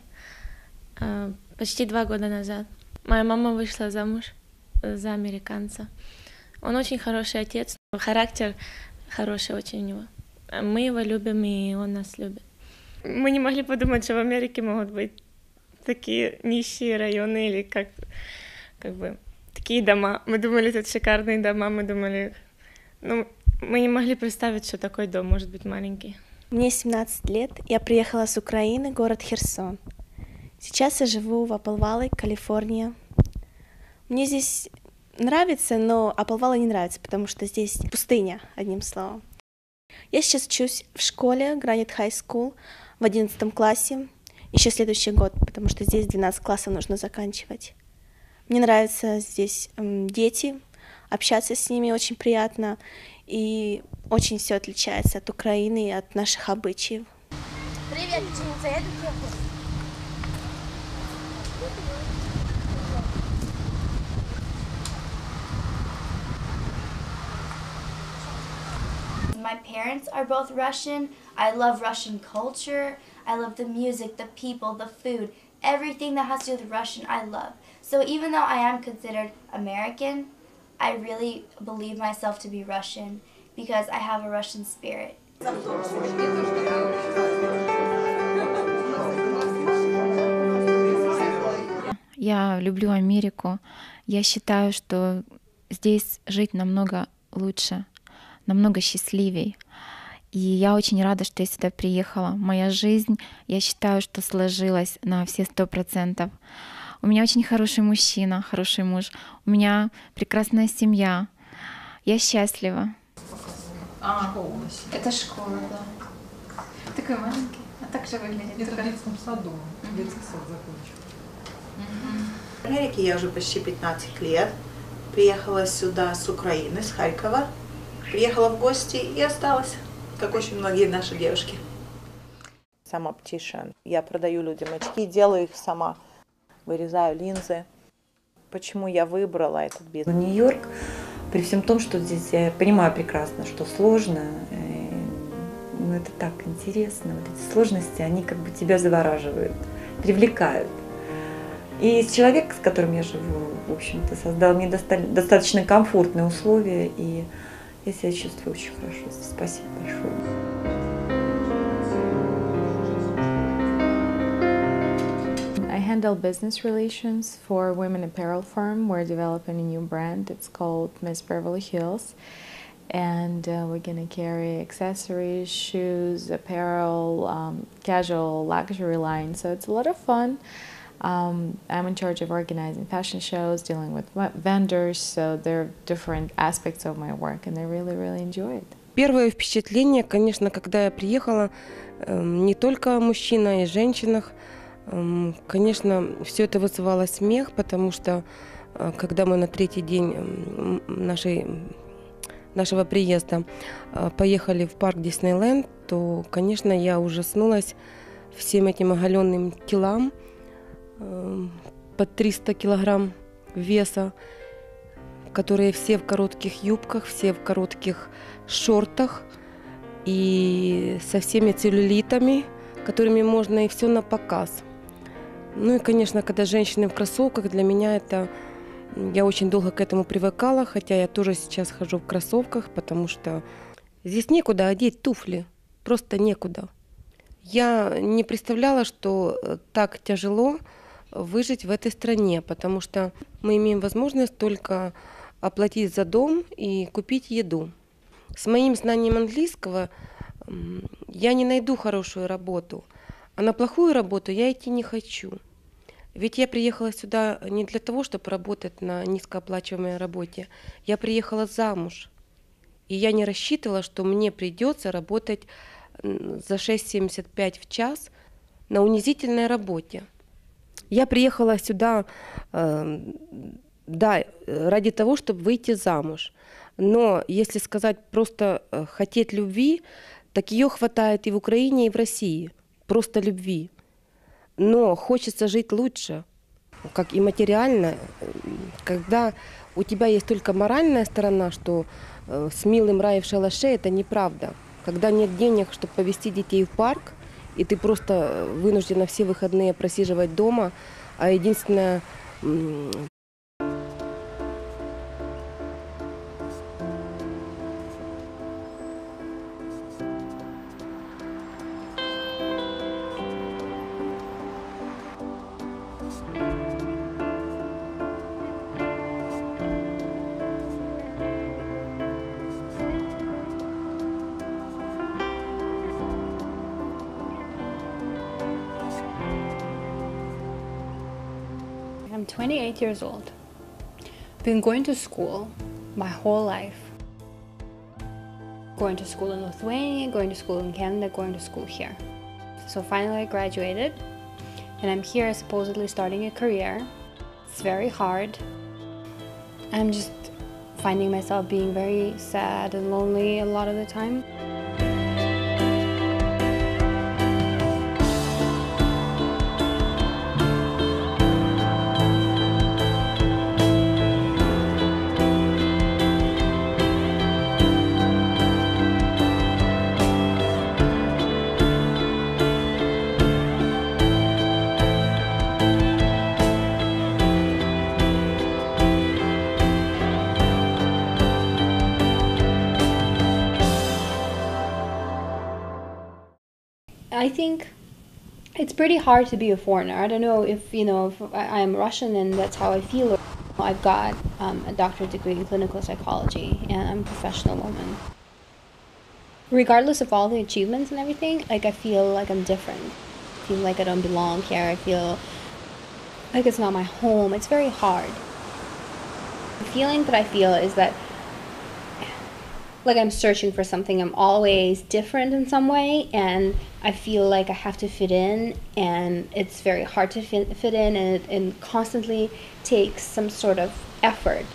почти 2 года назад. Моя мама вышла замуж за американца. Он очень хороший отец, характер хороший очень у него. Мы его любим, и он нас любит. Мы не могли подумать, что в Америке могут быть такие нищие районы или как бы такие дома. Мы думали, тут шикарные дома, мы думали... мы не могли представить, что такой дом может быть маленький. Мне 17 лет, я приехала с Украины, город Херсон. Сейчас я живу в Апалвале, Калифорния. Мне здесь нравится, но Апалвале не нравится, потому что здесь пустыня, одним словом. Я сейчас учусь в школе Granite High School в 11 классе, еще следующий год, потому что здесь 12 классов нужно заканчивать. Мне нравятся здесь дети, общаться с ними очень приятно, и очень все отличается от Украины и от наших обычаев. Привет, ученица, я тут ехала. My parents are both Russian. I love Russian culture. I love the music, the people, the food. Everything that has to do with Russian, I love. So even though I am considered American, I really believe myself to be Russian because I have a Russian spirit. Я люблю Америку. Я считаю, что здесь жить намного лучше, намного счастливей. И я очень рада, что я сюда приехала. Моя жизнь, я считаю, что сложилась на все 100%. У меня очень хороший мужчина, хороший муж. У меня прекрасная семья. Я счастлива. Это школа, да. Такой маленький. А так же выглядит. Это в детском саду. Детский сад закончил. В Америке я уже почти 15 лет. Приехала сюда с Украины, с Харькова. Приехала в гости и осталась, как очень многие наши девушки. Сам оптишн. Я продаю людям очки, делаю их сама. Вырезаю линзы. Почему я выбрала этот бизнес? В Нью-Йорк, при всем том, что здесь я понимаю прекрасно, что сложно, но это так интересно. Вот эти сложности, они как бы тебя завораживают, привлекают. И человек, с которым я живу, в общем-то, создал мне достаточно комфортные условия, и я себя чувствую очень хорошо. Спасибо большое. I handle business relations for a women apparel firm. We're developing a new brand. It's called Miss Beverly Hills. And we're going to carry accessories, shoes, apparel, casual, luxury line. So it's a lot of fun. I'm in charge of organizing fashion shows, dealing with vendors. So there are different aspects of my work, and I really, really enjoy it. Первое впечатление, конечно, когда я приехала, не только о мужчинах и женщинах. Конечно, все это вызывало смех, потому что когда мы на третий день нашего приезда поехали в парк Диснейленд, то, конечно, я ужаснулась всем этим оголенным телам под 300 килограмм веса, которые все в коротких юбках, все в коротких шортах и со всеми целлюлитами, которыми можно, и все на показ. Ну и, конечно, когда женщины в кроссовках, для меня это... Я очень долго к этому привыкала, хотя я тоже сейчас хожу в кроссовках, потому что здесь некуда одеть туфли, просто некуда. Я не представляла, что так тяжело выжить в этой стране, потому что мы имеем возможность только оплатить за дом и купить еду. С моим знанием английского я не найду хорошую работу, а на плохую работу я идти не хочу. Ведь я приехала сюда не для того, чтобы работать на низкооплачиваемой работе. Я приехала замуж. И я не рассчитывала, что мне придется работать за 6,75 в час на унизительной работе. Я приехала сюда, да, ради того, чтобы выйти замуж. Но если сказать просто хотеть любви, так ее хватает и в Украине, и в России. Просто любви. Но хочется жить лучше, как и материально. Когда у тебя есть только моральная сторона, что с милым рай в шалаше, это неправда. Когда нет денег, чтобы повезти детей в парк, и ты просто вынуждена все выходные просиживать дома, а единственное... I'm 28 years old. Been going to school my whole life. Going to school in Lithuania, going to school in Canada, going to school here. So finally I graduated and I'm here supposedly starting a career. It's very hard. I'm just finding myself being very sad and lonely a lot of the time. I think It's pretty hard to be a foreigner. I don't know if, if I'm Russian and that's how I feel. Or I've got a doctorate degree in clinical psychology, and I'm a professional woman. Regardless of all the achievements and everything, I feel like I'm different. I feel like I don't belong here. I feel like it's not my home. It's very hard. The feeling that I feel is that like I'm searching for something. I'm always different in some way, and I feel like I have to fit in, and it's very hard to fit in, and it constantly takes some sort of effort.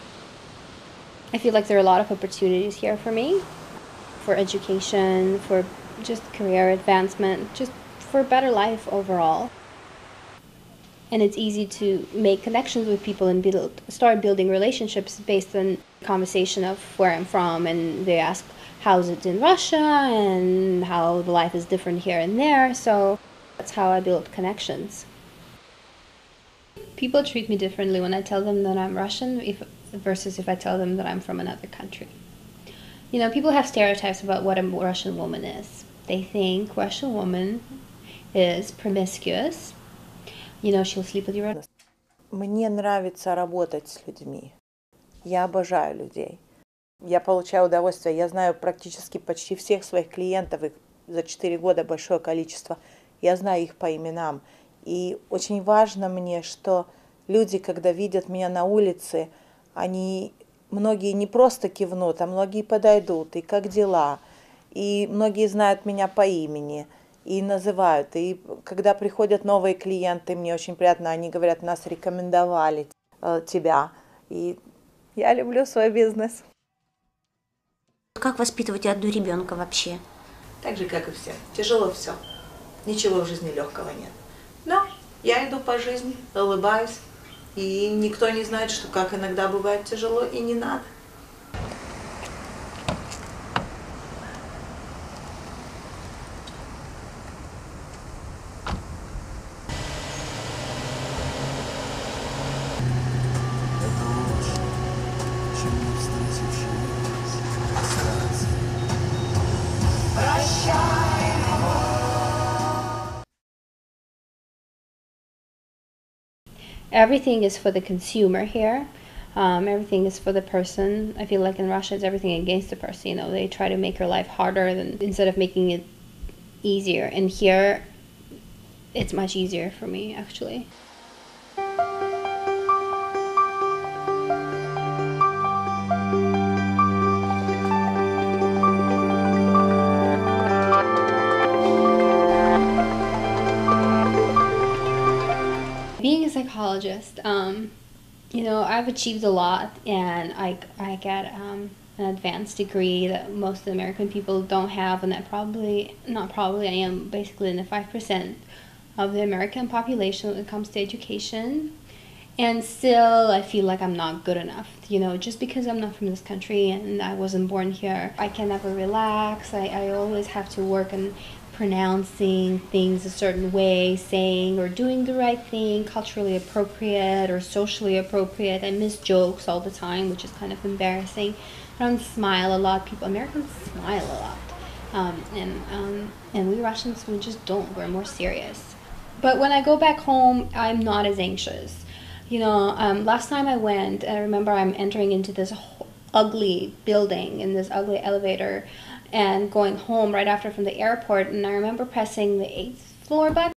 I feel like there are a lot of opportunities here for me, for education, for just career advancement, just for a better life overall. And it's easy to make connections with people and start building relationships based on conversation of where I'm from, and they ask how's it in Russia and how the life is different here and there. So that's how I build connections. People treat me differently when I tell them that I'm Russian versus if I tell them that I'm from another country. People have stereotypes about what a Russian woman is. They think Russian woman is promiscuous. She'll sleep with your... Мне нравится работать с людьми. Я обожаю людей. Я получаю удовольствие. Я знаю практически почти всех своих клиентов. Их за 4 года большое количество. Я знаю их по именам. И очень важно мне, что люди, когда видят меня на улице, многие не просто кивнут, а многие подойдут. И как дела? И многие знают меня по имени. И называют. И когда приходят новые клиенты, мне очень приятно, они говорят, нас рекомендовали тебя. И я люблю свой бизнес. Как воспитывать одну ребенка вообще? Так же, как и все. Тяжело все. Ничего в жизни легкого нет. Но я иду по жизни, улыбаюсь. И никто не знает, что как иногда бывает тяжело, и не надо. Everything is for the consumer here. Everything is for the person. I feel like in Russia it's everything against the person. They try to make your life harder instead of making it easier. And here it's much easier for me, actually. Being a psychologist, I've achieved a lot, and I get an advanced degree that most of the American people don't have, and I am basically in the 5% of the American population when it comes to education. And still, I feel like I'm not good enough, just because I'm not from this country and I wasn't born here. I can never relax. I always have to work on pronouncing things a certain way, saying or doing the right thing, culturally appropriate or socially appropriate. I miss jokes all the time, which is kind of embarrassing. I don't smile a lot. Americans smile a lot. And we Russians, we just don't. We're more serious. But when I go back home, I'm not as anxious. Last time I went, I remember I'm entering into this ugly building in this ugly elevator and going home right after from the airport, and I remember pressing the 8th floor button